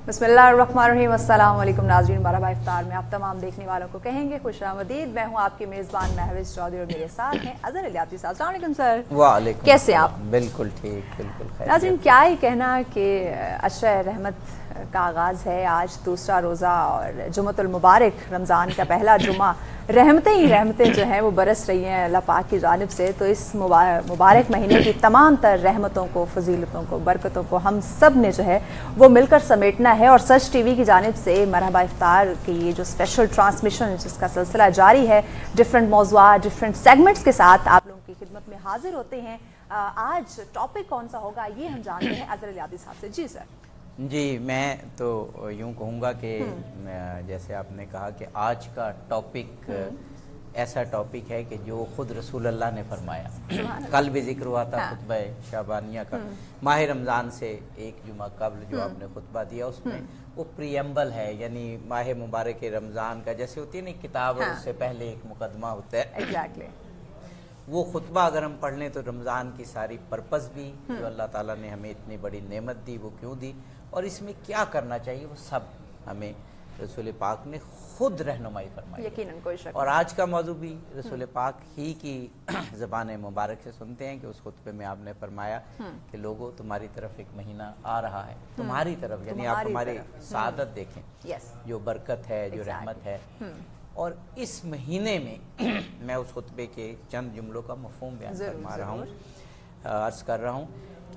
बिस्मिल्लाहिर्रहमानिर्रहीम। अस्सलाम वालेकुम नाज़रीन, मरहबा इफ्तार में आप तमाम देखने वालों को कहेंगे खुश आमदीद। मैं हूँ आपकी मेज़बान महविश चौधरी और मेरे साथ हैं अज़हर इलियासी साहब। अस्सलाम वालेकुम सर। वालेकुम। कैसे आप? बिल्कुल ठीक, बिल्कुल खैरियत। नाज़रीन क्या ही कहना कि अशरा रहमत का आगाज़ है, आज दूसरा रोज़ा और जुमअतुल मुबारक रमज़ान का पहला जुमा। रहमतें ही रहमतें जो हैं वो बरस रही हैं अल्लाह पाक की जानिब से। तो इस मुबारक महीने की तमाम तर रहमतों को, फजीलतों को, बरकतों को हम सब ने जो है वो मिलकर समेटना है। और सच टीवी की जानिब से मरहबा इफ्तार की ये जो स्पेशल ट्रांसमिशन जिसका सिलसिला जारी है, डिफरेंट मौज़ूआत, डिफरेंट सेगमेंट्स के साथ आप लोगों की खिदमत में हाजिर होते हैं। आज टॉपिक कौन सा होगा ये हम जानते हैं अज़हर इलियासी साहब से। जी सर। जी, मैं तो यूँ कहूँगा कि जैसे आपने कहा कि आज का टॉपिक ऐसा टॉपिक है कि जो खुद रसूल अल्लाह ने फरमाया। कल भी जिक्र हुआ था खुतबा शाबानिया का, माह रमज़ान से एक जुमा कबल जो आपने खुतबा दिया उसमें वो प्रीएम्बल है, यानी माह मुबारक रमज़ान का जैसे होती है ना किताब और उससे पहले एक मुकदमा होता है। एग्जैक्टली। वो खुतबा अगर हम पढ़ लें तो रमज़ान की सारी पर्पस भी जो अल्लाह ताला ने हमें इतनी बड़ी नेमत दी वो क्यों दी और इसमें क्या करना चाहिए वो सब हमें रसूल पाक ने खुद रहनुमाई फरमाई। यकीनन, कोई शक। और आज का मौजू भी रसूल पाक ही की ज़बान मुबारक से सुनते हैं कि उस खुतबे में आपने फरमाया कि लोगों तुम्हारी तरफ एक महीना आ रहा है, तुम्हारी तरफ, यानी आप हमारी सादत देखें, जो बरकत है, जो रहमत है। और इस महीने में मैं उस खुतबे के चंद जुमलों का मफ़हूम बयान फरमा रहा हूँ, अर्ज़ कर रहा हूँ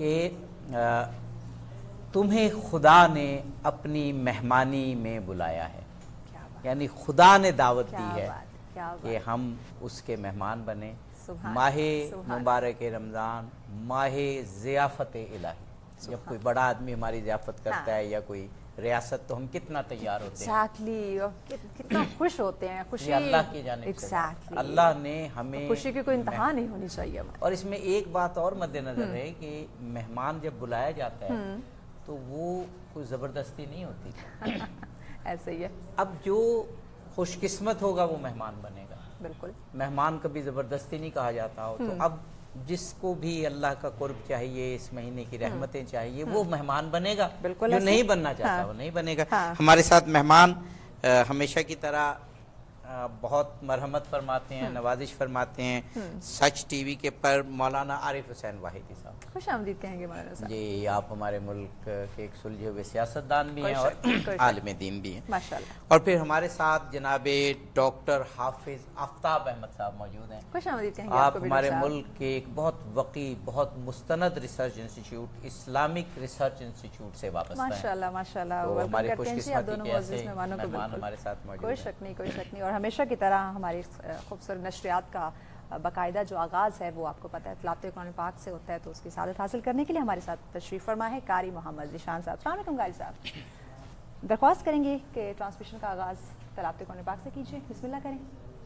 कि तुम्हें खुदा ने अपनी मेहमानी में बुलाया है, यानी खुदा ने दावत दी है कि हम उसके मेहमान बने। माहे मुबारक रमज़ान, माहे ज़ियाफ़त इलाही। जब कोई बड़ा आदमी हमारी ज़ियाफ़त करता है या कोई रियासत तो हम कितना तैयार होते हैं। कितना खुश होते हैं। खुशी अल्लाह की जानिब से, अल्लाह ने हमें खुशी की कोई इंतहा नहीं होनी चाहिए। और इसमें एक बात और मद्देनजर है कि मेहमान जब बुलाया जाता है तो वो कोई ज़बरदस्ती नहीं होती। ऐसे ही है। अब जो खुशकिस्मत होगा वो मेहमान बनेगा। बिल्कुल। मेहमान कभी ज़बरदस्ती नहीं कहा जाता हो। तो अब जिसको भी अल्लाह का कुर्ब चाहिए, इस महीने की रहमतें चाहिए, वो मेहमान बनेगा। जो नहीं बनना चाहता वो नहीं बनेगा। हमारे साथ मेहमान हमेशा की तरह बहुत मरहमत फरमाते हैं, नवाजिश फरमाते हैं। सच टीवी के पर मौलाना आरिफ हुसैन वाहिदी साहब, खुश आमदीद कहेंगे मौलाना साहब। जी, आप हमारे मुल्क के एक सुलझे हुए सियासतदान भी हैं और आलिम दीन भी हैं माशाल्लाह। और फिर हमारे साथ जनाबे डॉक्टर हाफिज आफ्ताब अहमद साहब मौजूद हैं। खुश आमदीद कहेंगे आप हमारे मुल्क के एक बहुत वकी, बहुत मुस्तनद research institute, Islamic research institute से वाबस्ता हैं। माशाल्लाह माशाल्लाह। तो हमारी खुशकिस्मती कि ऐसे मेहमान हमारे साथ मौजूद हैं। कोई शक नहीं, कोई शक नहीं। और हमेशा की तरह हमारी खूबसूरत नशरियात का बाकायदा जो आगाज़ है वो आपको पता है तिलावत कुरान पाक से होता है। तो उसकी सादत हासिल करने के लिए हमारे साथ तशरीफ़ फरमा है कारी मोहम्मद ज़ीशान साहब। अस्सलाम वालेकुम कारी साहब। दरख्वास्त करेंगे कि ट्रांसमिशन का आगाज़ तिलावत कुरान पाक से कीजिए। बिस्मिल्लाह करें।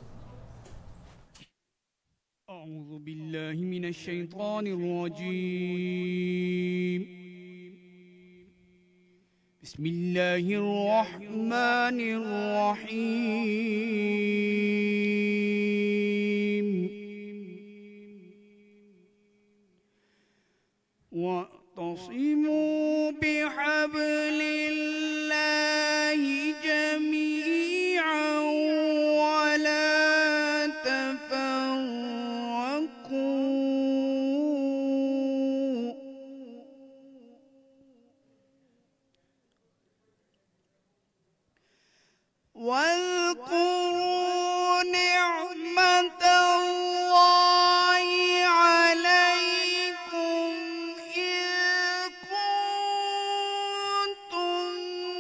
अऊज़ु बिल्लाहि मिनश शैतानिर रजीम। बिस्मिल्लाहिर रहमानिर रहीम। वअतसिमू बिहब्लिल्लाहि जमीअन वला तफर्रकू। واذكروا نعمة الله عليكم إذ كنتم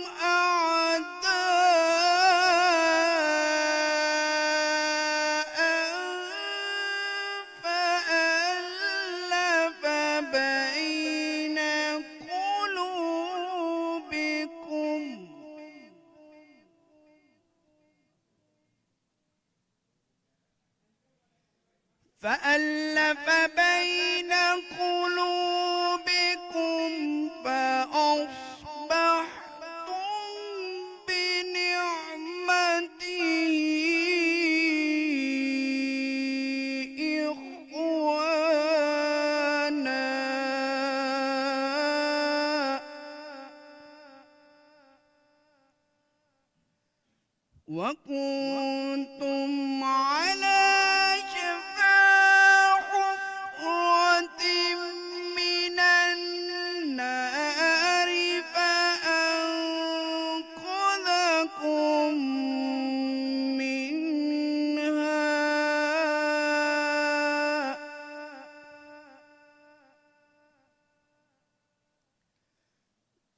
أعداء فألف بين قلوبكم فأصبحتم بنعمته إخوانا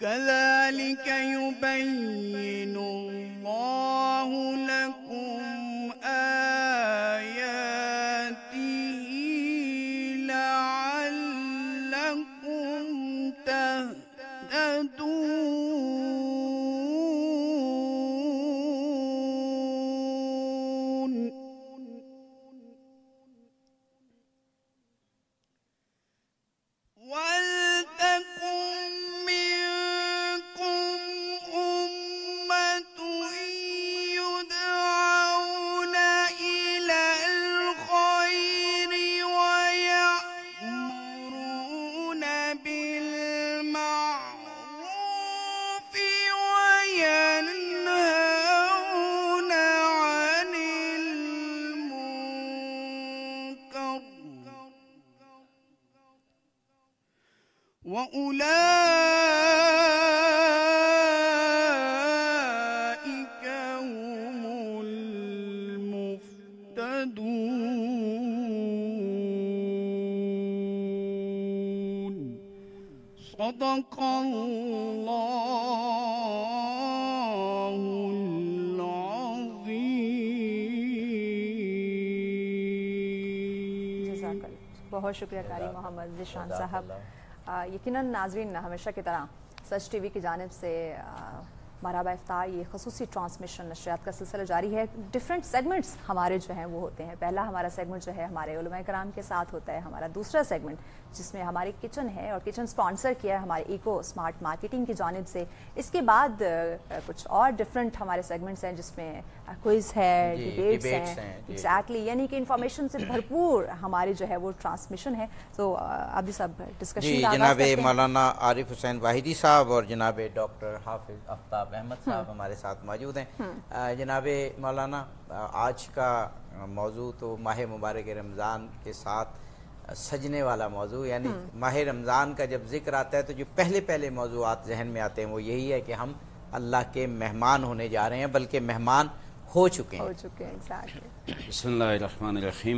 كذلك يبين الله لكم آياته لعلكم تهتدون. ولتكن منكم أمة يدعون إلى الخير ويأمرون بالمعروف وينهون عن المنكر وأولئك هم المهتدون. صدق الله العظيم. जज़ाकल्लाह। बहुत शुक्रिया कारी मोहम्मद ज़ीशान साहब। यकीनन नाज़रीन हमेशा की तरह सच टीवी की जानिब से मरहबा इफ्तार ये खसूसी ट्रांसमिशन नशरियात का सिलसिला जारी है। डिफरेंट सेगमेंट्स हमारे जो हैं वो होते हैं। पहला हमारा सेगमेंट जो है हमारे उलमाए कराम के साथ होता है। हमारा दूसरा सेगमेंट जिसमें हमारी किचन है और किचन स्पॉन्सर किया है हमारे इको स्मार्ट मार्केटिंग की जानिब से। इसके बाद कुछ और डिफरेंट हमारे सेगमेंट्स हैं जिसमें क्विज है, डिबेट्स हैं, एग्जैक्टली, यानी कि इंफॉर्मेशन से भरपूर हमारी जो है वो ट्रांसमिशन है। तो अभी सब डिस्कशन जनाब मौलाना आरिफ हुसैन वाहिदी साहब और जनाब डॉक्टर हाफिज आफ्ताब अहमद साहब हमारे साथ मौजूद हैं। जनाब मौलाना आज का मौजू तो माह मुबारक रमज़ान के साथ सजने वाला मौजू, यानी माह रमज़ान का जब जिक्र आता है तो जो पहले मौजूआत जहन में आते हैं वो यही है कि हम अल्लाह के मेहमान होने जा रहे हैं, बल्कि मेहमान हो चुके हैं। एग्जैक्टली। बिस्मिल्लाहिर्रहमानिर्रहीम।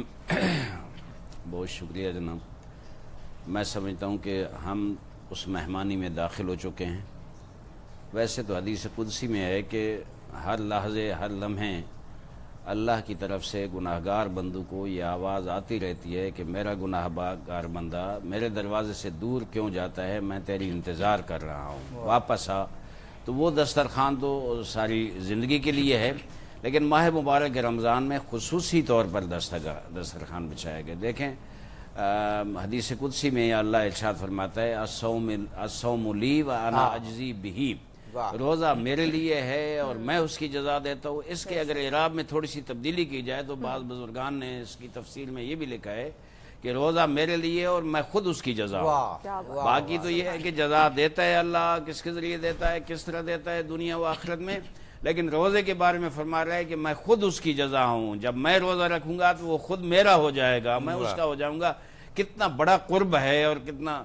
बहुत शुक्रिया जनाब। मैं समझता हूँ कि हम उस मेहमानी में दाखिल हो चुके हैं। वैसे तो हदीस कुदसी में है कि हर लहज़े हर लम्हे अल्लाह की तरफ से गुनाहगार बंदों को ये आवाज़ आती रहती है कि मेरा गुनाहगार बंदा मेरे दरवाज़े से दूर क्यों जाता है, मैं तेरी इंतज़ार कर रहा हूँ, वापस आ। तो वो दस्तरखान तो सारी ज़िंदगी के लिए है, लेकिन माह मुबारक रमज़ान में खुसूसी तौर पर दस्तरखान बिछाया गया। देखें हदीस कुदसी में अल्लाह इरशाद फरमाता है अस्सौमु ली व अना अजज़ी बिही, रोज़ा मेरे लिए है और मैं उसकी जज़ा देता हूँ। इसके अगर इराब में थोड़ी सी तब्दीली की जाए तो बाज़ बुजुर्गान ने इसकी तफसीर में ये भी लिखा है कि रोज़ा मेरे लिए और मैं खुद उसकी जज़ा हूँ। बाकी तो ये है कि जज़ा देता है अल्लाह, किसके ज़रिए देता है, किस तरह देता है दुनिया व आखिरत में, लेकिन रोज़े के बारे में फरमा रहा है कि मैं खुद उसकी जज़ा हूँ। जब मैं रोज़ा रखूँगा तो वो खुद मेरा हो जाएगा, मैं उसका हो जाऊँगा। कितना बड़ा कुर्ब है और कितना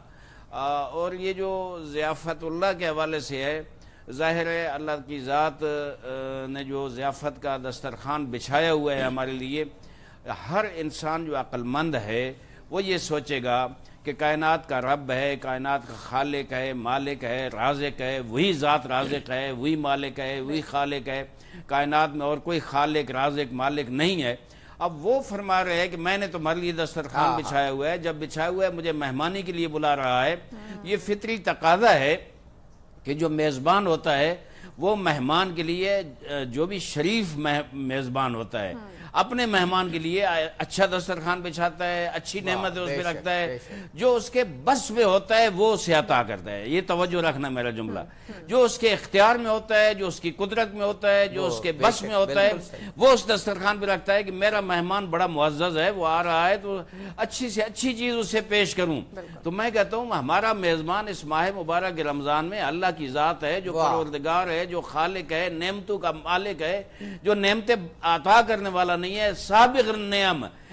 और ये जो ज़ियाफ़तुल्लाह के हवाले से है, ज़ाहिर है अल्लाह की ज़ात ने जो ज़ियाफ़त का दस्तरखान बिछाया हुआ है हमारे लिए, हर इंसान जो अक्लमंद है वो ये सोचेगा कि कायनात का रब है, कायनात का खालिक है, मालिक है, राज़िक है, वही ज़ात राज़िक है, वही मालिक है, वही खालिक है। कायनात में और कोई खालिक राज़िक मालिक नहीं है। अब वो फरमा रहे हैं कि मैंने तुम्हारे लिए दस्तरखान बिछाया हुआ है, जब बिछाया हुआ है मुझे मेहमानी के लिए बुला रहा है। ये फितरी तकाज़ा है कि जो मेज़बान होता है वो मेहमान के लिए, जो भी शरीफ मेज़बान होता है, अपने मेहमान के लिए अच्छा दस्तरखान बिछाता है, अच्छी नेमत उस पर रखता है, जो उसके बस में होता है वो उसे अता करता है। ये तवज्जो रखना मेरा जुमला, जो उसके इख्तियार में होता है, जो उसकी कुदरत में होता है, जो उसके बस में होता है, वो उस दस्तरखान पे रखता है कि मेरा मेहमान बड़ा मुअज़्ज़ज़ है, वो आ रहा है तो अच्छी से अच्छी चीज़ उसे पेश करूँ। तो मैं कहता हूँ हमारा मेज़बान इस माह मुबारक रमज़ान में अल्लाह की ज़ात है, जो परवरदिगार है, जो खालिक है, नेमतों का मालिक है, जो नेमतें अता करने वाला नहीं है, साबिग़ नेम,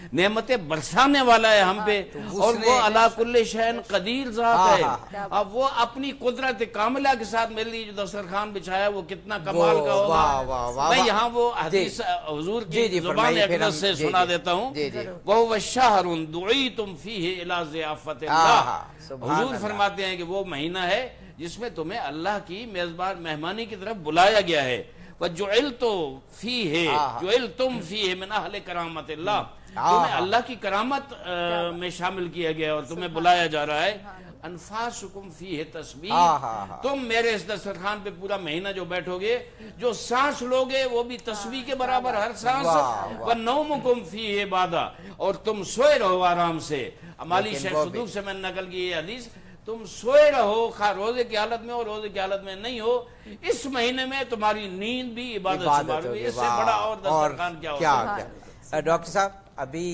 नेमतें बरसाने वाला है हम पे, और वो अला कुल्ले शैन कदीर ज़ात है। अब वो अपनी कुदरत कामिला के साथ मेरे लिए जो दस्तरखान बिछाया वो कितना कमाल का होगा। मैं यहाँ वो हदीस हुजूर की ज़ुबान अक़दस से सुना देता हूँ, वह शहरुन दुईतुम फीहि इला ज़ियाफ़तिल्लाह। हुजूर फरमाते हैं कि वो महीना है जिसमें तुम्हें अल्लाह की मेजबान मेहमानी की तरफ बुलाया गया है। वजुइलतु फीहि जुइलतुम फीहि मिन अहले करामतिल्लाह, तुम्हें अल्लाह की करामत में शामिल किया गया और तुम्हें बुलाया जा रहा है। अनफासुकुम फीहि तस्बीह, तुम मेरे इस दस्तरखान पे पूरा महीना जो बैठोगे, जो सांस लोगे वो भी तस्बीह के बराबर हर सांस। व नौमुकुम फीहि इबादा, और तुम सोए रहो आराम से। अमाली शेख सदूक से मैंने नकल की ये हदीस, तुम सोए रहो, खा रोजे की हालत में हो रोजे की हालत में नहीं हो, इस महीने में तुम्हारी नींद भी इबादत से, इससे बड़ा और दस्तरखान क्या होगा। डॉक्टर साहब, अभी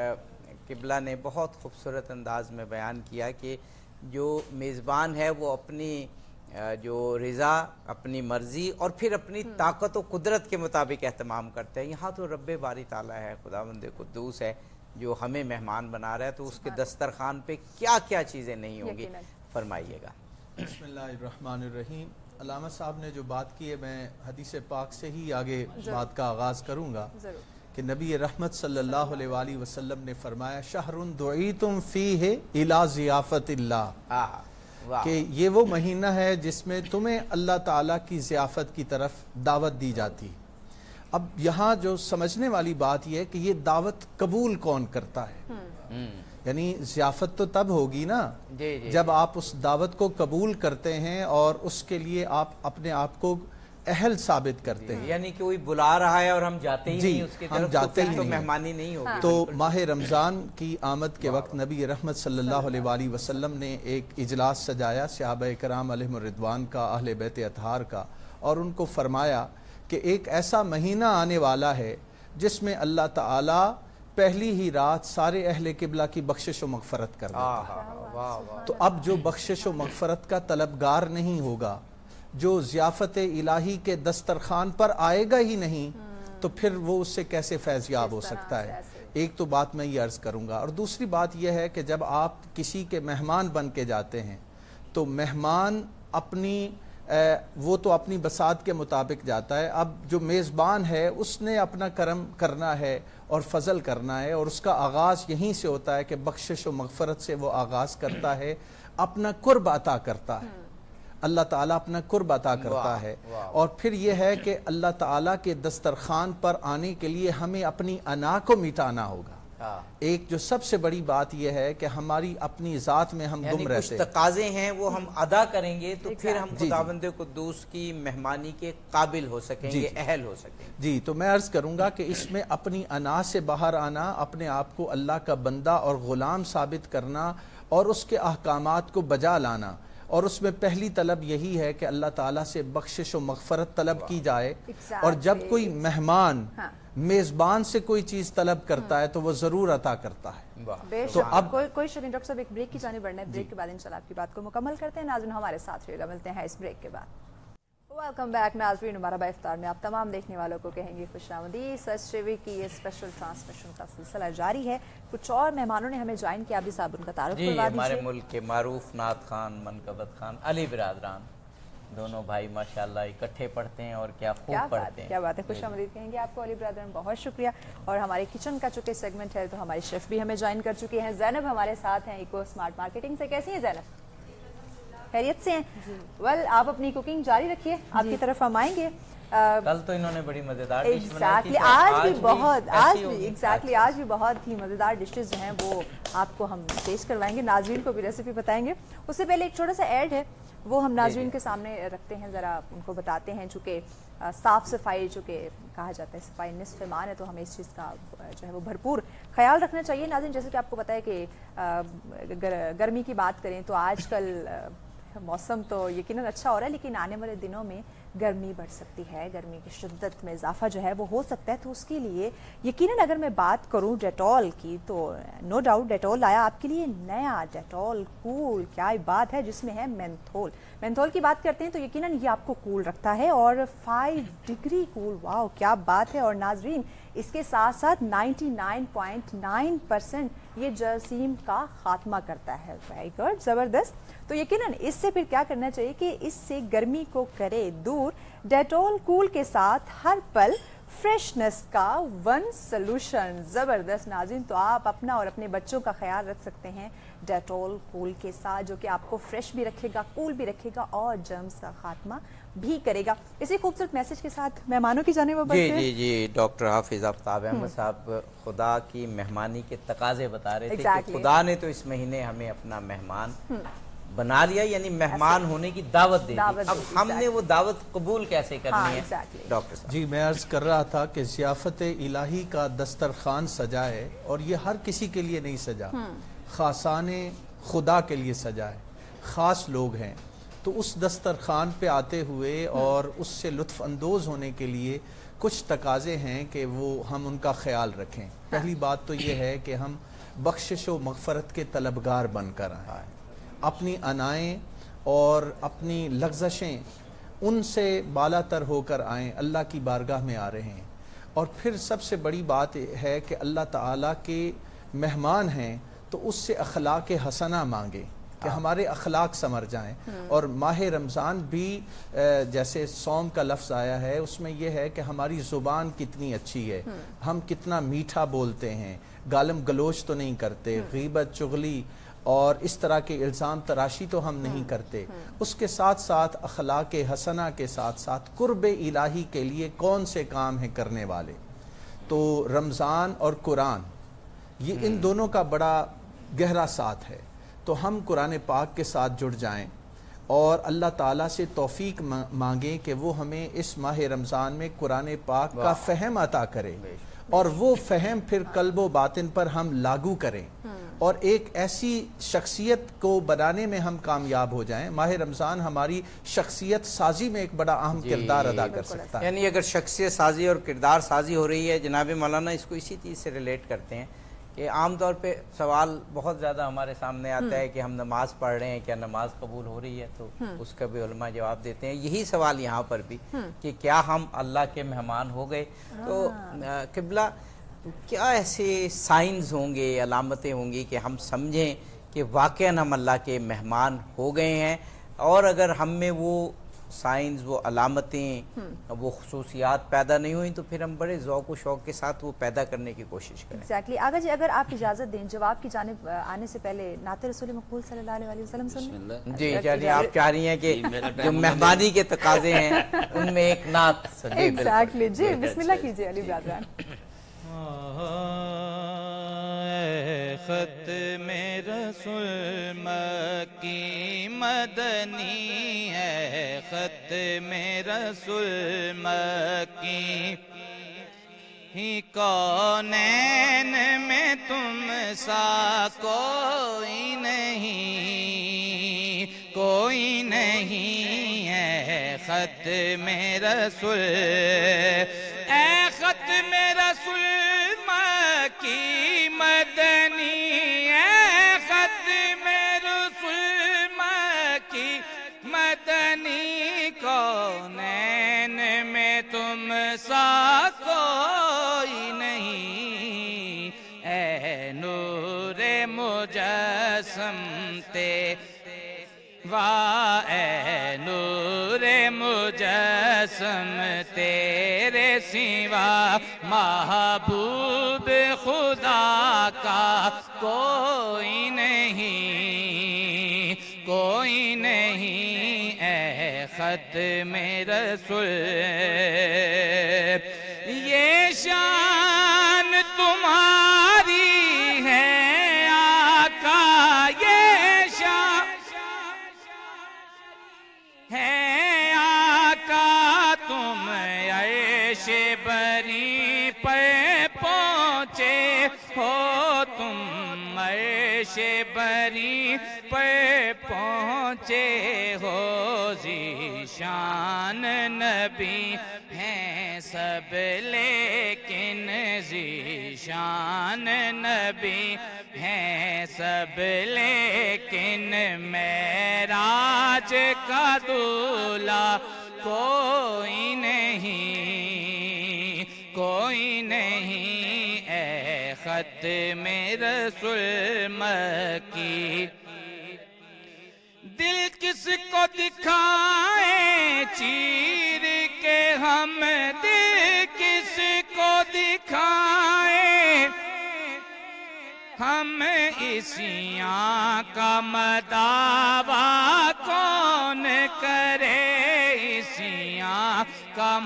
किबला ने बहुत खूबसूरत अंदाज में बयान किया कि जो मेज़बान है वो अपनी जो रिज़ा, अपनी मर्ज़ी और फिर अपनी ताकत व कुदरत के मुताबिक एहतमाम करते हैं। यहाँ तो रब्बे बारी ताला है, खुदावंद कुद्दूस है जो हमें मेहमान बना रहा है, तो उसके दस्तरखान पे क्या क्या चीज़ें नहीं होंगी, फरमाइएगा। बिस्मिल्लाहिर्रहमानिर्रहीम। अल्लामा साहब ने जो बात की है, मैं हदीस पाक से ही आगे बात का आगाज़ करूँगा कि नबी रहमत सल्लल्लाहु अलैहि वसल्लम ने फरमाया, शहरुन दुईतुम फीहि इला ज़ियाफ़तिल्लाह, कि ये वो महीना है जिसमें तुम्हें अल्लाह ताला की ज़ियाफ़त की तरफ दावत दी जाती है। अब यहाँ जो समझने वाली बात यह है कि ये दावत कबूल कौन करता है, यानी ज़ियाफ़त तो तब होगी ना जब आप उस दावत को कबूल करते हैं और उसके लिए आप अपने आप को अहल साबित करते हैं। यानी कि कोई बुला रहा है और हम जाते ही नहीं उसकी तरफ, जाते ही तो मेहमानी नहीं होगी। तो माह रमज़ान की आमद के वक्त नबी रहमत सल्लल्लाहु अलैहि वसल्लम ने एक इजलास सजाया सहाबा किराम अलैहिम रिदवान का, अहले बैत अतहार का, और उनको फरमाया कि एक ऐसा महीना आने वाला है जिसमें अल्लाह ताला पहली ही रात सारे अहले किबला की बख्शिश व मग़फ़रत कर देता है। तो अब जो बख्शिश व मग़फ़रत का तलबगार नहीं होगा, जो ज़ियाफ़त इलाही के दस्तरखान पर आएगा ही नहीं, तो फिर वो उससे कैसे फैज़याब हो सकता है। एक तो बात मैं ये अर्ज़ करूँगा, और दूसरी बात यह है कि जब आप किसी के मेहमान बन के जाते हैं तो मेहमान अपनी वो तो अपनी बसात के मुताबिक जाता है। अब जो मेज़बान है उसने अपना करम करना है और फजल करना है, और उसका आगाज़ यहीं से होता है कि बख्शिश व मग़फ़रत से वो आगाज़ करता है, अपना कुर्ब अता करता है, अल्लाह ताला अपना कुर्ब अता करता है। और फिर यह है कि अल्लाह ताला के दस्तरखान पर आने के लिए हमें अपनी अना को मिटाना होगा। एक जो सबसे बड़ी बात यह है कि हमारी अपनी ज़ात में हम गुम रहते हैं, तकाज़े हैं वो हम अदा करेंगे तो फिर हम खुदावंद कुद्दूस की मेहमानी के काबिल हो सकेंगे, अहल हो सकेंगे। जी, तो मैं अर्ज़ करूँगा कि इसमें अपनी अना से बाहर आना, अपने आप को अल्लाह का बंदा और ग़ुलाम साबित करना और उसके अहकामात को बजा लाना, और उसमें पहली तलब यही है कि अल्लाह ताला से बख्शिश व मग़फ़रत तलब की जाए। और जब कोई मेहमान मेज़बान से कोई चीज़ तलब करता है तो वो ज़रूर अता करता है। तो अब कोई शरीर डॉक्टर साहब एक ब्रेक की जाने बढ़ना है, ब्रेक के बाद इंशाल्लाह आपकी बात को मुकम्मल करते हैं। नाज़रीन हमारे साथ रहिएगा, मिलते हैं इस ब्रेक के बाद। वेलकम बैक नाज़रीन, हमारा बा इफ्तार में आप तमाम देखने वालों को कहेंगे खुशामदीद। सच टीवी की ये स्पेशल ट्रांसमिशन का सिलसिला जारी है। कुछ और मेहमानों ने हमें ज्वाइन किया, अभी साहब उनका तारुफ करवा दीजिए। हमारे मुल्क के मारूफ नात खान, मनकबत खान, अली बिरादरान, दोनों भाई माशाल्लाह इकट्ठे पढ़ते हैं और क्या खूब पढ़ते हैं। क्या बात है, खुशामदीद कहेंगे आपको अली ब्रदर, बहुत शुक्रिया। और हमारे किचन का चूंकि सेगमेंट है तो हमारी शेफ भी हमें ज्वाइन कर चुकी हैं। ज़ैनब हमारे साथ हैं इको स्मार्ट मार्केटिंग से। कैसी हैं ज़ैनब, खैरियत से हैं? वेल, आप अपनी कुकिंग जारी रखिए, आपकी तरफ हम आएंगे। कल तो इन्होंने बड़ी मजेदार डिश बनाई थी, आज भी बहुत ही मजेदार डिशेज जो हैं वो आपको हम पेश करवाएंगे, नाज़रीन को भी रेसिपी बताएंगे। उससे पहले एक छोटा सा ऐड है, वो हम नाज़रीन के सामने रखते हैं, ज़रा उनको बताते हैं। चूँकि साफ़ सफाई, चूँकि कहा जाता है सफाई निस्फ़ ईमान है, तो हमें इस चीज़ का जो है वो भरपूर ख्याल रखना चाहिए। नाज़रीन, जैसे कि आपको पता है कि गर्मी की बात करें तो आजकल मौसम तो यकीनन अच्छा हो रहा है, लेकिन आने वाले दिनों में गर्मी बढ़ सकती है, गर्मी की शिद्दत में इजाफा जो है वो हो सकता है। तो उसके लिए यकीनन अगर मैं बात करूं डेटॉल की, तो नो डाउट डेटॉल आया आपके लिए नया, डेटॉल कूल, क्या बात है, जिसमें है मेंथोल। मेंथोल की बात करते हैं तो यकीनन ये आपको कूल रखता है और 5 डिग्री कूल, वाह क्या बात है। और नाजरीन इसके साथ साथ 99.9% ये जरासीम का खात्मा करता है। वेरी गुड, ज़बरदस्त। तो यकीनन इससे फिर क्या करना चाहिए कि इससे गर्मी को करे दूर। डेटॉल कूल के साथ हर पल फ्रेशनेस का वन सॉल्यूशन। ज़बरदस्त नाज़रीन, तो आप अपना और अपने बच्चों का ख्याल रख सकते हैं डेटॉल कूल के साथ, जो कि आपको फ्रेश भी रखेगा, कूल भी रखेगा और जर्म्स का खात्मा भी करेगा। इसी खूबसूरत मैसेज के साथ मेहमानों की जाने में बढ़ते हैं। जी डॉक्टर हाफिज आफ्ताब अहमद साहब खुदा की मेहमानी के तकाजे बता रहे थे कि खुदा ने तो इस महीने हमें अपना मेहमान बना लिया, यानी मेहमान होने की दावत दे दी। अब हमने वो दावत कबूल कैसे करनी है डॉक्टर साहब? जी, मैं अर्ज कर रहा था कि ज़ियाफ़त इलाही का दस्तरखान सजा है और ये हर किसी के लिए नहीं सजा, खासाने खुदा के लिए सजा है, ख़ास लोग हैं। तो उस दस्तरखान पे आते हुए और उससे लुत्फ़ अंदोज़ होने के लिए कुछ तकाज़े हैं कि वो हम उनका ख्याल रखें। पहली बात तो ये है कि हम बख्शिश व मग़फ़रत के तलबगार बनकर आएँ, अपनी अनाएँ और अपनी लग़्ज़शें उनसे बालातर होकर आएँ, अल्लाह की बारगाह में आ रहे हैं। और फिर सबसे बड़ी बात है कि अल्लाह ताला के मेहमान हैं तो उससे अखलाक हसना मांगे कि हमारे अखलाक संवर जाएं। और माह रमज़ान भी जैसे सौम का लफ्ज़ आया है, उसमें यह है कि हमारी ज़ुबान कितनी अच्छी है, हम कितना मीठा बोलते हैं, गालम गलोच तो नहीं करते, गीबत चुगली और इस तरह के इल्ज़ाम तराशी तो हम नहीं करते। उसके साथ साथ अखलाक हसना के साथ साथ कुर्ब इलाही के लिए कौन से काम हैं करने वाले। तो रमज़ान और कुरान, ये इन दोनों का बड़ा गहरा साथ है। तो हम कुरान पाक के साथ जुड़ जाएं और अल्लाह ताला से तौफीक मांगें कि वो हमें इस माह रमज़ान में कुरान पाक का फ़हम अता करे और वो फ़हम फिर कल्बो बातिन पर हम लागू करें और एक ऐसी शख्सियत को बनाने में हम कामयाब हो जाएं। माह रमज़ान हमारी शख्सियत साजी में एक बड़ा अहम किरदार अदा कर सकता है। यानी अगर शख्सियत साजी और किरदार साजी हो रही है, जनाब मौलाना इसको इसी चीज़ से रिलेट करते हैं कि आम तौर पे सवाल बहुत ज़्यादा हमारे सामने आता है कि हम नमाज पढ़ रहे हैं, क्या नमाज कबूल हो रही है? तो उसका भी उलमा जवाब देते हैं। यही सवाल यहाँ पर भी कि क्या हम अल्लाह के मेहमान हो गए? तो किबला क्या ऐसे साइंस होंगे, अलामतें होंगी कि हम समझें कि वाक़ई हम अल्लाह के मेहमान हो गए हैं? और अगर हम में वो साइंस, वो अलामतें, वो खुसूसियात पैदा नहीं हुई तो फिर हम बड़े ज़ौक़ व शौक़ के साथ वो पैदा करने की कोशिश करें। एग्जैक्टली। आगा जी, अगर आप इजाज़त दें, जवाब की जानिब आने से पहले नाते रसूल मक़बूल सल्लल्लाहु अलैहि वसल्लम सुन। जी चलिए, आप चाह रही हैं कि जो मेहमानी के तकाजे हैं उनमें एक नात। एग्जैक्टली जी, बिस्मिल्लाह कीजिए अली ब्रादरान। ख़त्म रसूल मक्की मदनी है, ख़त्म रसूल मक्की ही कौनैन में तुम सा कोई नहीं है। ख़त्म रसूल, ए ख़त्म रसूल मक्की मदनी है, ख़त्म रसूल मक्की मदनी कौनैन में तुम सा कोई नहीं। ए नूरे मुजस्सम ते वाह, ए नूरे मुजस्सम तेरे सिवा महबूब खुदा का कोई नहीं। ए ख़त्म रसूल, ये शान तुम्हारी है आका, ये शान है आका, तुम ऐशे बरी पे पहुँचे हो, तुम عرش بری پہ پہنچے ہو ذیشان نبی ہیں سب لیکن ذیشان نبی ہیں سب لیکن معراج کا دولہ کوئی نہیں، کوئی نہیں اے ختم رسول مکی۔ دل کس کو دکھائیں چیر کے ہم، دل کس کو دکھائیں ہم، اسیاں کا مداوا کون کرے، اسیاں کا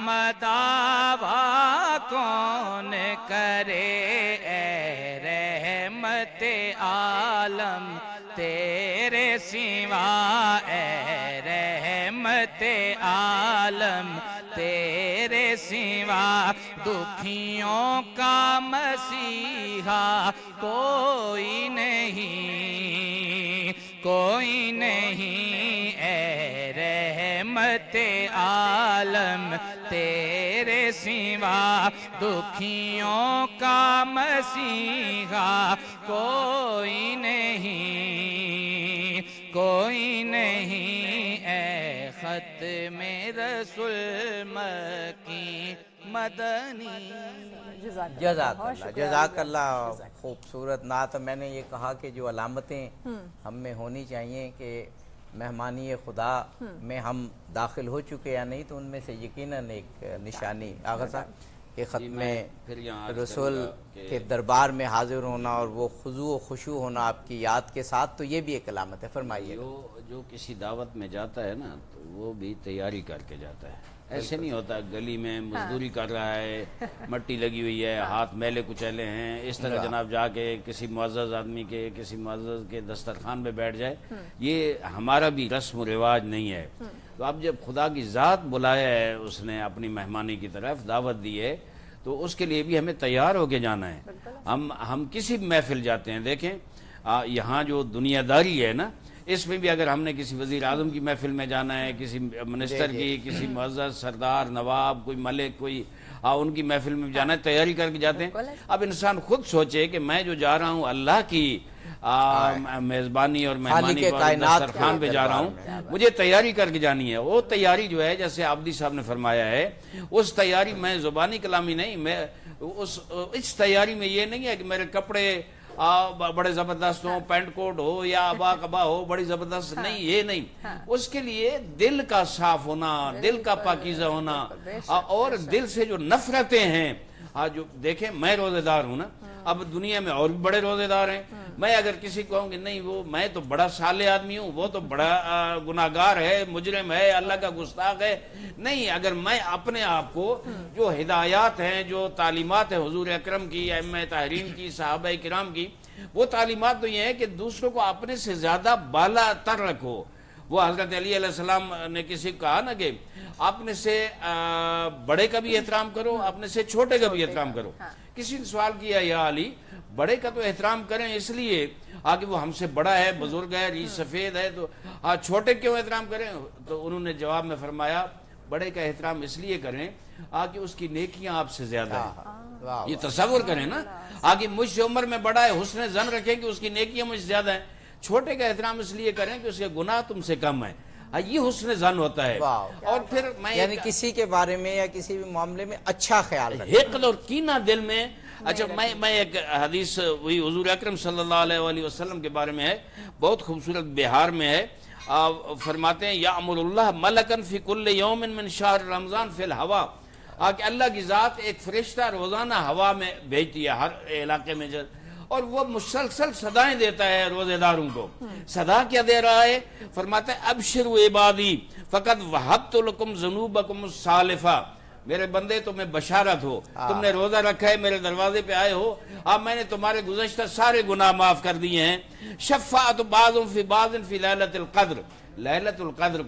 مداوا کون کرے، اے رحمت عالم تیرے سوا، اے رحمت عالم تیرے سوا، دکھیوں کا مسیحا کوئی نہیں، کوئی نہیں اے رحمت عالم تیرے سوا، دکھیوں کا مسیحا کوئی نہیں، کوئی نہیں اے ختم رسول مکی مدنی۔ جزاک اللہ، جزاک اللہ، خوبصورت نعت۔ میں نے یہ کہا کہ جو علامتیں ہم میں ہونی چاہیے کہ مہمانی خدا میں ہم داخل ہو چکے یا نہیں، تو ان میں سے یقیناً ایک نشانی آغا صاحب کہ ختم رسول کے دربار میں حاضر ہونا اور وہ خضوع و خشوع ہونا آپ کی یاد کے ساتھ، تو یہ بھی ایک علامت ہے۔ فرمائیے۔ جو کسی دعوت میں جاتا ہے نا تو وہ بھی تیاری کر کے جاتا ہے، ایسے نہیں ہوتا گلی میں مزدوری کر رہا ہے، مٹی لگی ہوئی ہے، ہاتھ میلے کچیلے ہیں، اس طرح جناب جا کے کسی معزز آدمی کے، کسی معزز کے دسترخوان پہ بیٹھ جائے، یہ ہمارا بھی رسم و رواج نہیں ہے۔ تو اب جب خدا کی ذات بلایا ہے، اس نے اپنی مہمانی کی طرف دعوت دی ہے، تو اس کے لیے بھی ہمیں تیار ہو کے جانا ہے۔ ہم کسی محفل جاتے ہیں، دیکھیں یہاں جو دنیا داری ہے نا، اس میں بھی اگر ہم نے کسی وزیر اعظم کی محفل میں جانا ہے، کسی منسٹر کی، کسی معزز سردار نواب، کوئی ملک، کوئی ان کی محفل میں جانا ہے، تیاری کر کے جاتے ہیں۔ اب انسان خود سوچے کہ میں جو جا رہا ہوں اللہ کی میزبانی اور مہمانی دسترخوان پہ جا رہا ہوں، مجھے تیاری کر کے جانی ہے۔ وہ تیاری جو ہے جیسے عابدی صاحب نے فرمایا ہے، اس تیاری میں زبانی کلامی نہیں، میں اس تیاری میں یہ نہیں ہے کہ میرے کپڑے بڑے زبردست ہوں، پینٹ کوٹ ہو یا ابا کبا ہو بڑی زبردست، نہیں، یہ نہیں۔ اس کے لیے دل کا صاف ہونا، دل کا پاکیزہ ہونا، اور دل سے جو نفرتیں ہیں، جو دیکھیں میں روزے دار ہوں نا، اب دنیا میں اور بھی بڑے روزے دار ہیں، میں اگر کسی کو کہوں کہ نہیں وہ میں تو بڑا صالح آدمی ہوں، وہ تو بڑا گناہگار ہے، مجرم ہے، اللہ کا گستاخ ہے، نہیں، اگر میں اپنے آپ کو جو ہدایات ہیں، جو تعلیمات ہیں حضور اکرم کی، ائمہ طاہرین کی، صحابہ کرام کی، وہ تعلیمات تو یہ ہے کہ دوسروں کو اپنے سے زیادہ بالا تر رکھو۔ وہ حضرت علی علیہ السلام نے کسی کو کہا نا کہ اپنے سے بڑے کا بھی احترام کرو، اپنے سے چھوٹے کا بھی احترام کرو۔ کسی نے سوال کیا یا علی بڑے کا تو احترام کریں اس لیے کہ وہ ہم سے بڑا ہے، بزرگ ہے، ریش سفید ہے، تو چھوٹے کیوں احترام کریں؟ تو انہوں نے جواب میں فرمایا بڑے کا احترام اس لیے کریں کہ اس کی نیکیاں آپ سے زیادہ ہیں۔ یہ تصور کریں نا کہ مجھ سے عمر میں بڑا ہے، حسن ظن رکھیں کہ اس کی نیکیاں مجھ سے زیادہ ہیں۔ چھوٹے کا احترام اس لیے کریں کہ اس کے گناہ تم سے کم ہیں، یہ حسن ظن ہوتا ہے۔ اور پھر میں یعنی کسی کے بارے میں یا کسی بھی معاملے میں اچھا خیال رکھیں، حقد اور کینہ دل میں۔ اچھا میں ایک حدیث وہی حضور اکرم صلی اللہ علیہ وآلہ وسلم کے بارے میں ہے، بہت خوبصورت بہار میں ہے، فرماتے ہیں یأمر اللہ ملکن فی کل یوم من شہر رمضان فی الہوا، کہ اللہ کی ذات ایک فرشتہ روزانہ ہوا میں بھیجتی ہے ہر علاقے میں، اور وہ مسلسل صدائیں دیتا ہے روزے داروں کو۔ صدا کیا دے رہا ہے؟ فرماتا ہے ابشروا عبادی فقد وہبت لکم ذنوبکم السالفہ، میرے بندے تمہیں بشارت ہو، تم نے روزہ رکھا ہے، میرے دروازے پہ آئے ہو، اب میں نے تمہارے گزشتہ سارے گناہ معاف کر دیے ہیں۔ شفاعت بعض فی بعض فی لیلۃ القدر، لیلۃ القدر کو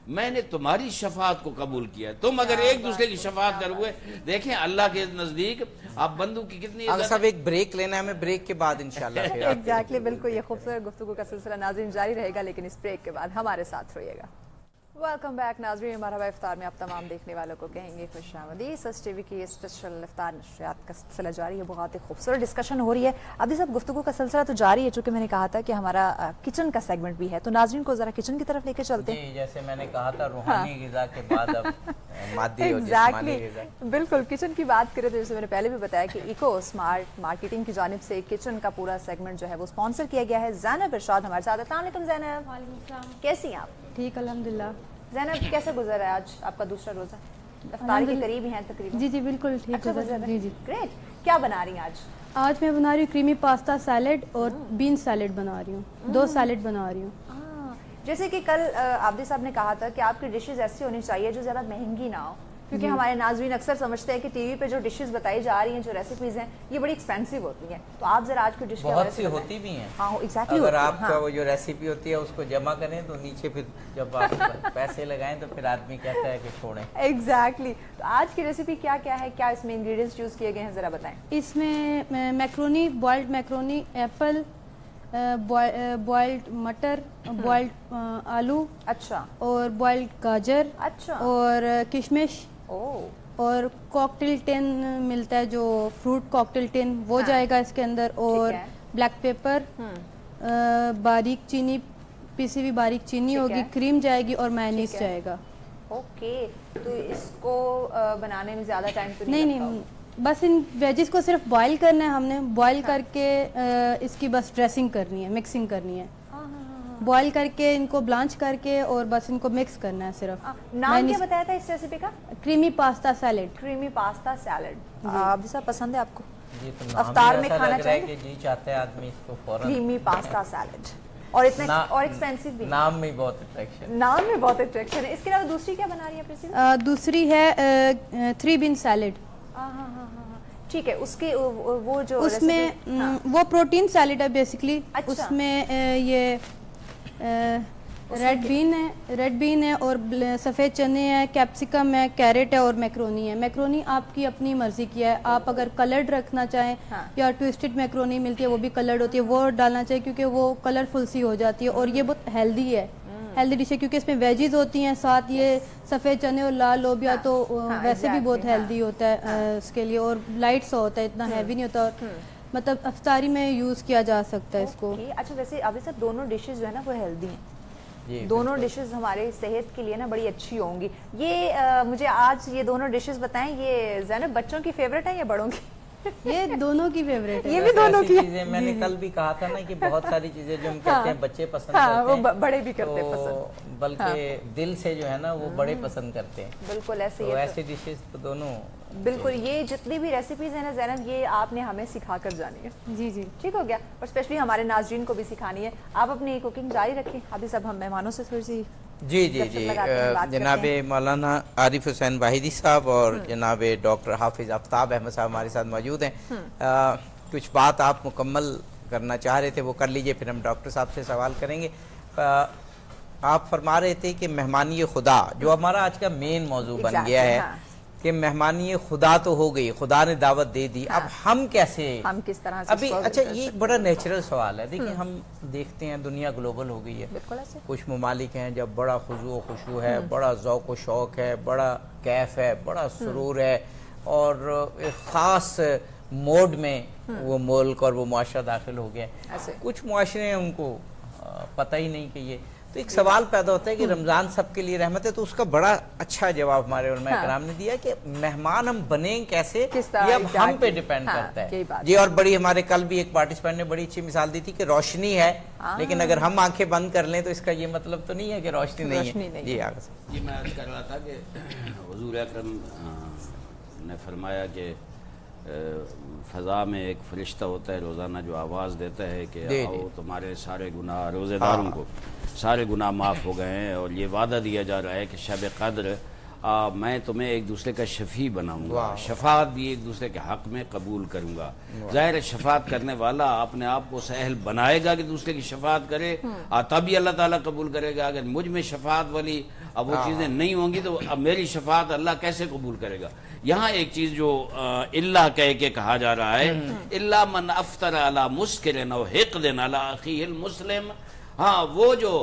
میں نے تمہاری شفاعت کو قبول کیا. تم اگر ایک دوسرے کی شفاعت کر ہوئے, دیکھیں اللہ کے نزدیک آپ بندوں کی کتنی عزت. صاحب ایک بریک لینا ہے ہمیں, بریک کے بعد انشاءاللہ پھر ایگزیکٹلی, بالکل. یہ خوبصورت گفتگو کا سلسلہ ناظرین جاری رہے گا, لیکن اس بریک کے بعد ہمارے ساتھ رہیے گا. ویلکم بیک ناظرین, مرحبا افطار میں آپ تمام دیکھنے والوں کو کہیں گے خوش آمدید. سس ٹی وی کی اسپیشل افطار نشریات کا سلسلہ جاری ہے, بہت ہی خوبصورت ڈسکشن ہو رہی ہے. ابھی سب گفتگو کا سلسلہ تو جاری ہے, چونکہ میں نے کہا تھا کہ ہمارا کچن کا سیگمنٹ بھی ہے, تو ناظرین کو ذرا کچن کی طرف لے کے چلتے ہیں. جی, جیسے میں نے کہا تھا روحانی غذا کے بعد اب مادی اور جسمانی غذا. بالکل, کچن کی بات کرے تو جیسے میں نے پہلے بھی بتایا کہ ایکو اسمارٹ مارکیٹنگ کی جانب سے کچن کا پورا سیگمنٹ جو ہے وہ اسپانسر کیا گیا ہے. زینب ارشاد ہمارے ساتھ. السلام علیکم زینب. وعلیکم السلام. کیسی ہیں آپ؟ ٹھیک الحمدللہ. زینب کیسے گزر رہا ہے آج آپ کا دوسرا روزہ؟ افطار کے قریب ہی ہیں تقریباً. جی جی بالکل ٹھیک گزر رہا ہے. جی جی گریٹ. کیا بنا رہی ہیں آج؟ آج میں بنا رہی ہوں کریمی پاستا سیلڈ اور بین سیلڈ بنا رہی ہوں, 2 سیلڈ بنا رہی ہوں. جیسے کہ کل عابدی صاحب نے کہا تھا کہ آپ کی ڈشز ایسی ہونی چاہیے جو زیادہ مہنگی نہ ہو, کیونکہ ہمارے ناظرین اکثر سمجھتے ہیں کہ ٹی وی پہ جو ڈشز بتائی جا رہی ہیں, جو ریسیپیز ہیں, یہ بڑی ایکسپینسو ہوتی ہیں. تو آپ ذرا آج کی ڈش بہت سی ہوتی بھی ہیں. ہاں ایگزیکٹلی. اگر آپ کا وہ جو ریسیپی ہوتی ہے اس کو جمع کریں تو نیچے پھر جب آپ پیسے لگائیں تو پھر آدمی کہتا ہے کہ چھوڑیں. ایگزیکٹلی. تو آج کی ریسیپی کیا کیا ہے, کیا اس میں انگریڈینٹس یوز کیے گئے ہیں, ذرا بتائیں. اس میں macaroni, boiled macaroni, apple, boiled مٹر, بوائلڈ آلو, اچھا, اور بوائلڈ گاجر, اچھا, اور کشمش, او, اور کاکٹیل ٹن ملتا ہے جو فروٹ کاکٹیل ٹن, وہ جائے گا اس کے اندر, اور بلیک پیپر, باریک چینی, پیسی ہوئی باریک چینی ہوگی, کریم جائے گی, اور مائونیز جائے گا. اوکے. تو اس کو بنانے میں زیادہ ٹائم تو نہیں, بس ان ویجز کو صرف بوائل کرنا ہے ہم نے. بوائل کر کے اس کی بس ڈریسنگ کرنی ہے, مکسنگ کرنی ہے. بوائل کر کے ان کو بلانچ کر کے اور بس ان کو مکس کرنا ہے صرف. نام کیا بتایا تھا اس ریسیپی کا؟ Creamy pasta salad. Creamy pasta salad. Abidi صاحب پسند ہے آپ کو؟ جی, تو افطار میں کھانا چاہیے. جی چاہتے ہیں آدمی اس کو فوراً. کریمی پاستا سیلڈ, اور اتنا اور ایکسپینسو بھی. نام میں بہت اٹریکشن. نام میں بہت اٹریکشن ہے. اس کے علاوہ دوسری کیا بنا رہی ہے پریسی؟ دوسری ہے 3 بین سیلڈ. ٹھیک ہے. اس کی وہ جو اس میں وہ پروٹین سیلڈ ہے بیسکلی. اس میں یہ ریڈ بین ہے, اور سفید چنے ہیں, کیپسیکم ہے, کیرٹ ہے, اور میکرونی ہے. میکرونی آپ کی اپنی مرضی کی ہے, آپ اگر کلرڈ رکھنا چاہیں یا ٹوسٹڈ میکرونی ملتی ہے وہ بھی کلرڈ ہوتی ہے, وہ ڈالنا چاہیے کیونکہ وہ کلرفل سی ہو جاتی ہے, اور یہ بہت ہیلدی ہے, ہیلدی ڈش ہے, کیونکہ اس میں ویجز ہوتی ہیں, ساتھ یہ سفید چنے اور لال لوبیا تو ویسے بھی بہت ہیلدی ہوتا ہے اس کے لیے, اور لائٹ سا ہوتا ہے, اتنا ہیوی نہیں ہوتا, اور مطلب افطاری میں یوز کیا جا سکتا ہے اس کو. اچھا, ویسے ابھی سب دونوں ڈشز جو ہے نا وہ ہیلدی ہیں. دونوں ڈشز ہمارے صحت کے لیے نا بڑی اچھی ہوں گی. یہ مجھے آج یہ دونوں ڈشز بتائیں, یہ زینب بچوں کی فیوریٹ ہے یا بڑوں کی؟ یہ دونوں کی فیوریٹ ہے. یہ بھی دونوں کی چیزیں میں نے کل بھی کہا تھا نا کہ بہت ساری چیزیں جو ہم کہتے ہیں بچے پسند کرتے ہیں, بڑے بھی کرتے ہیں پسند, بلکہ دل سے جو ہے نا وہ بڑے پسند کرتے ہیں. بالکل ایسے تو ایسے ڈشز تو دونوں. بالکل. یہ جتنی بھی ریسیپیز ہیں نا زینب, یہ آپ نے ہمیں سکھا کر جانی ہے. جی جی ٹھیک ہو گیا, اور اسپیشلی ہمارے ناظرین کو بھی سکھانی ہے. آپ اپنی کوکنگ جاری رکھیں. ابھی سب ہم مہمانوں سے تھوڑی سی جی جناب مولانا عارف حسین واحدی صاحب اور جناب ڈاکٹر حافظ آفتاب احمد صاحب ہمارے ساتھ موجود ہیں. کچھ بات آپ مکمل کرنا چاہ رہے تھے وہ کر لیجئے, پھر ہم ڈاکٹر صاحب سے سوال کریں گے. آپ فرما رہے تھے کہ مہمانی خدا, جو ہمارا آج کا مین موضوع بن گیا ہے, کہ مہمانی خدا تو ہو گئی, خدا نے دعوت دے دی, اب ہم کیسے, ہم کس طرح سے ابھی. اچھا, یہ بڑا نیچرل سوال ہے. دیکھیں ہم دیکھتے ہیں دنیا گلوبل ہو گئی ہے. کچھ ممالک ہیں جب بڑا خضوع و خشوع ہے, بڑا ذوق و شوق ہے, بڑا کیف ہے, بڑا سرور ہے, اور ایک خاص موڈ میں وہ ملک اور وہ معاشرہ داخل ہو گیا. کچھ معاشرے ہیں ان کو پتہ ہی نہیں کہ یہ. تو ایک سوال پیدا ہوتا ہے کہ رمضان سب کے لیے رحمت ہے, تو اس کا بڑا اچھا جواب ہمارے علماء کرام نے دیا کہ مہمان ہم بنیں کیسے, یہ اب ہم پہ ڈیپینڈ کرتا ہے. جی, اور بڑی ہمارے کل بھی ایک پارٹیسپینٹ نے بڑی اچھی مثال دی تھی کہ روشنی ہے, لیکن اگر ہم آنکھیں بند کر لیں تو اس کا یہ مطلب تو نہیں ہے کہ روشنی نہیں ہے. جی آگے سے. یہ میں عرض کر رہا تھا کہ حضور اکرم نے فرمایا کہ فضا میں ایک فرشتہ ہوتا ہے روزانہ جو آواز دیتا ہے کہ آؤ تمہارے سارے گناہ, روزے داروں کو سارے گناہ معاف ہو گئے ہیں, اور یہ وعدہ دیا جا رہا ہے کہ شب قدر میں تمہیں ایک دوسرے کا شفیع بناؤں گا، شفاعت بھی ایک دوسرے کے حق میں قبول کروں گا۔ ظاہر ہے شفاعت کرنے والا اپنے آپ کو اہل بنائے گا کہ دوسرے کی شفاعت کرے، تب ہی اللہ تعالیٰ قبول کرے گا۔ اگر مجھ میں شفاعت والی اب وہ چیزیں نہیں ہوں گی تو اب میری شفاعت اللہ کیسے قبول کرے گا؟ یہاں ایک چیز جو اللہ کہہ کے کہا جا رہا ہے، اللہ من افطر علی مسکر او حقد علی اخیہ المسلم، ہاں وہ جو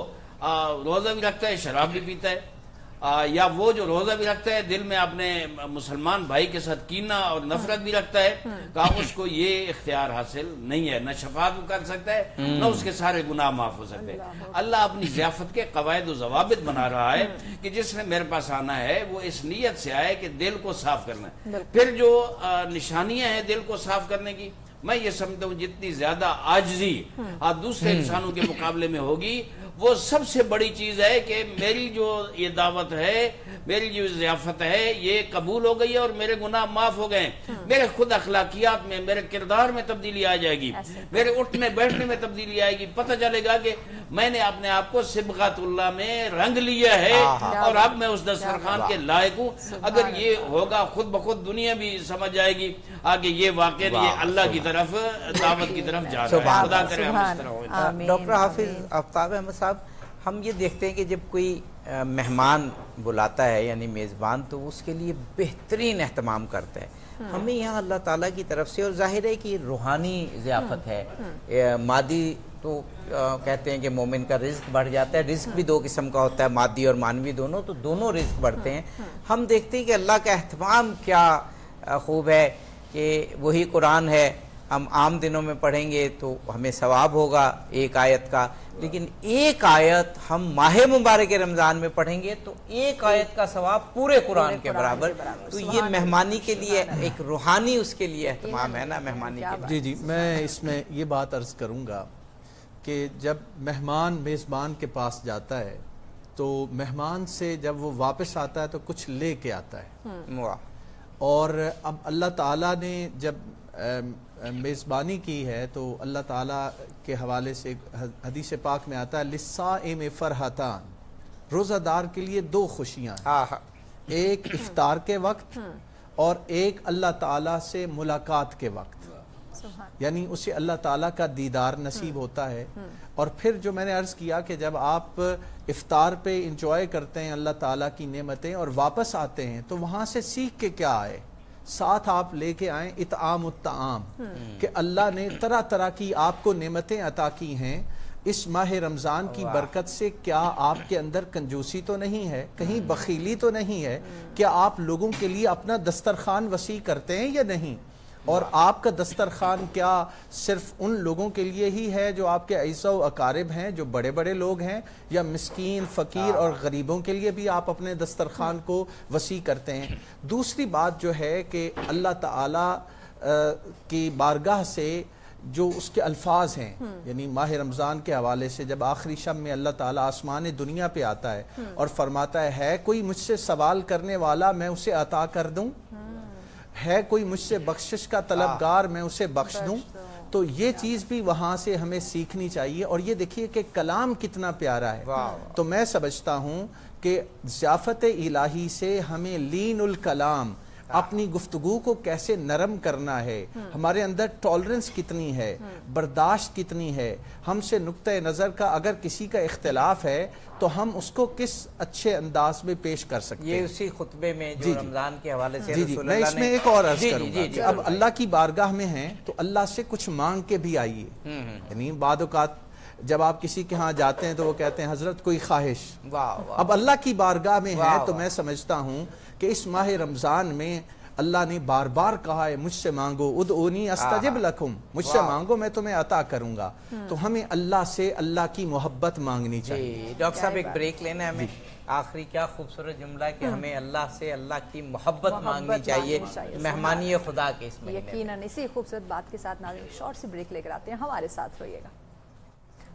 روزہ بھی رکھتا ہے شراب بھی پیتا ہے، یا وہ جو روزہ بھی رکھتا ہے دل میں اپنے مسلمان بھائی کے ساتھ کینہ اور نفرت بھی رکھتا ہے، کہا اس کو یہ اختیار حاصل نہیں ہے، نہ شفاعت کر سکتا ہے نہ اس کے سارے گناہ معاف ہو سکتے ہیں۔ اللہ اپنی ضیافت کے قواعد و ضوابط بنا رہا ہے کہ جس نے میرے پاس آنا ہے وہ اس نیت سے آئے کہ دل کو صاف کرنا ہے۔ پھر جو نشانیاں ہیں دل کو صاف کرنے کی، میں یہ سمجھتا ہوں جتنی زیادہ عاجزی دوسرے انسانوں کے مقابلے میں ہوگی وہ سب سے بڑی چیز ہے کہ میری جو یہ دعوت ہے، میری جو ضیافت ہے یہ قبول ہو گئی ہے اور میرے گناہ معاف ہو گئے، میرے خود اخلاقیات میں، میرے کردار میں تبدیلی آ جائے گی، میرے اٹھنے بیٹھنے میں تبدیلی آئے گی، پتہ چلے گا کہ میں نے اپنے آپ کو صبغۃ اللہ میں رنگ لیا ہے اور اب میں اس دسترخوان کے لائق ہوں۔ اگر یہ ہوگا خود بخود دنیا بھی سمجھ جائے گی آگے یہ واقعہ یہ اللہ کی طرف دعوت کی طرف جا رہا ہے۔ خدا کرے ہم اس طرح ہو جائے۔ ڈاکٹر حافظ آفتاب احمد صاحب، ہم یہ دیکھتے ہیں کہ جب کوئی مہمان بلاتا ہے یعنی میزبان تو اس کے لیے بہترین اہتمام کرتا ہے۔ ہمیں یہاں اللہ تعالیٰ کی طرف سے، اور ظاہر ہے کہ روحانی ضیافت ہے، مادی تو کہتے ہیں کہ مومن کا رزق بڑھ جاتا ہے، رزق بھی دو قسم کا ہوتا ہے، مادی اور مانوی دونوں، تو دونوں رزق بڑھتے ہیں۔ ہم دیکھتے ہیں کہ اللہ کا اہتمام کیا خوب ہے کہ وہی قرآن ہے، ہم عام دنوں میں پڑھیں گے تو ہمیں ثواب ہوگا ایک آیت کا، لیکن ایک آیت ہم ماہ مبارک رمضان میں پڑھیں گے تو ایک آیت کا ثواب پورے قرآن کے برابر۔ تو یہ مہمانی کے لیے ایک روحانی اس کے لیے اہتمام ہے نا مہمانی کے لیے۔ جی میں اس میں یہ بات عرض کروں گا کہ جب مہمان میزبان کے پاس جاتا ہے تو مہمان سے جب وہ واپس آتا ہے تو کچھ لے کے آتا ہے، اور اب اللہ تعالیٰ نے جب میزبانی کی ہے تو اللہ تعالیٰ کے حوالے سے حدیث پاک میں آتا ہے للصائم فرحتان، روزہ دار کے لیے دو خوشیاں ہیں، ایک افطار کے وقت اور ایک اللہ تعالیٰ سے ملاقات کے وقت، یعنی اسے اللہ تعالیٰ کا دیدار نصیب ہوتا ہے۔ اور پھر جو میں نے عرض کیا کہ جب آپ افطار پہ انجوائے کرتے ہیں اللہ تعالیٰ کی نعمتیں اور واپس آتے ہیں تو وہاں سے سیکھ کے کیا آئے، ساتھ آپ لے کے آئیں اطعام الطعام، کہ اللہ نے طرح طرح کی آپ کو نعمتیں عطا کی ہیں، اس ماہ رمضان کی برکت سے کیا آپ کے اندر کنجوسی تو نہیں ہے، کہیں بخیلی تو نہیں ہے، کیا آپ لوگوں کے لیے اپنا دسترخوان وسیع کرتے ہیں یا نہیں، اور آپ کا دسترخوان کیا صرف ان لوگوں کے لیے ہی ہے جو آپ کے اعزا و اقارب ہیں، جو بڑے بڑے لوگ ہیں، یا مسکین فقیر اور غریبوں کے لیے بھی آپ اپنے دسترخوان کو وسیع کرتے ہیں؟ دوسری بات جو ہے کہ اللہ تعالیٰ کی بارگاہ سے جو اس کے الفاظ ہیں، یعنی ماہ رمضان کے حوالے سے جب آخری شب میں اللہ تعالیٰ آسمان دنیا پہ آتا ہے اور فرماتا ہے کوئی مجھ سے سوال کرنے والا میں اسے عطا کر دوں، ہے کوئی مجھ سے بخشش کا طلبگار میں اسے بخش دوں، تو یہ چیز بھی وہاں سے ہمیں سیکھنی چاہیے۔ اور یہ دیکھیے کہ کلام کتنا پیارا ہے، تو میں سمجھتا ہوں کہ ضیافت الہی سے ہمیں لین الکلام، اپنی گفتگو کو کیسے نرم کرنا ہے، ہمارے اندر ٹالرنس کتنی ہے، برداشت کتنی ہے، ہم سے نقطہ نظر کا اگر کسی کا اختلاف ہے تو ہم اس کو کس اچھے انداز میں پیش کر سکتے ہیں۔ یہ اسی خطبے میں جو رمضان کے حوالے سے میں اس میں ایک اور عرض کروں گا کہ اب اللہ کی بارگاہ میں ہیں تو اللہ سے کچھ مانگ کے بھی آئیے، یعنی بعض اوقات جب آپ کسی کے ہاں جاتے ہیں تو وہ کہتے ہیں حضرت کوئی خواہش، اب اللہ کی بارگاہ میں ہے تو میں سمجھتا ہوں کہ اس ماہ رمضان میں اللہ نے بار بار کہا ہے مجھ سے مانگو، ادعونی استجب لکم، مجھ سے مانگو میں تمہیں عطا کروں گا، تو ہمیں اللہ سے اللہ کی محبت مانگنی چاہیے۔ ڈاکٹر صاحب ایک بریک لینا ہے ہمیں، آخری کیا خوبصورت جملہ ہے کہ ہمیں اللہ سے اللہ کی محبت مانگنی چاہیے مہمانی خدا کے اس مہینے میں۔ یقیناً اسی خوبصورت بات کے ساتھ ناظرین شارٹ سی بریک لے کر آتے ہیں، ہمارے ساتھ رہیے گا۔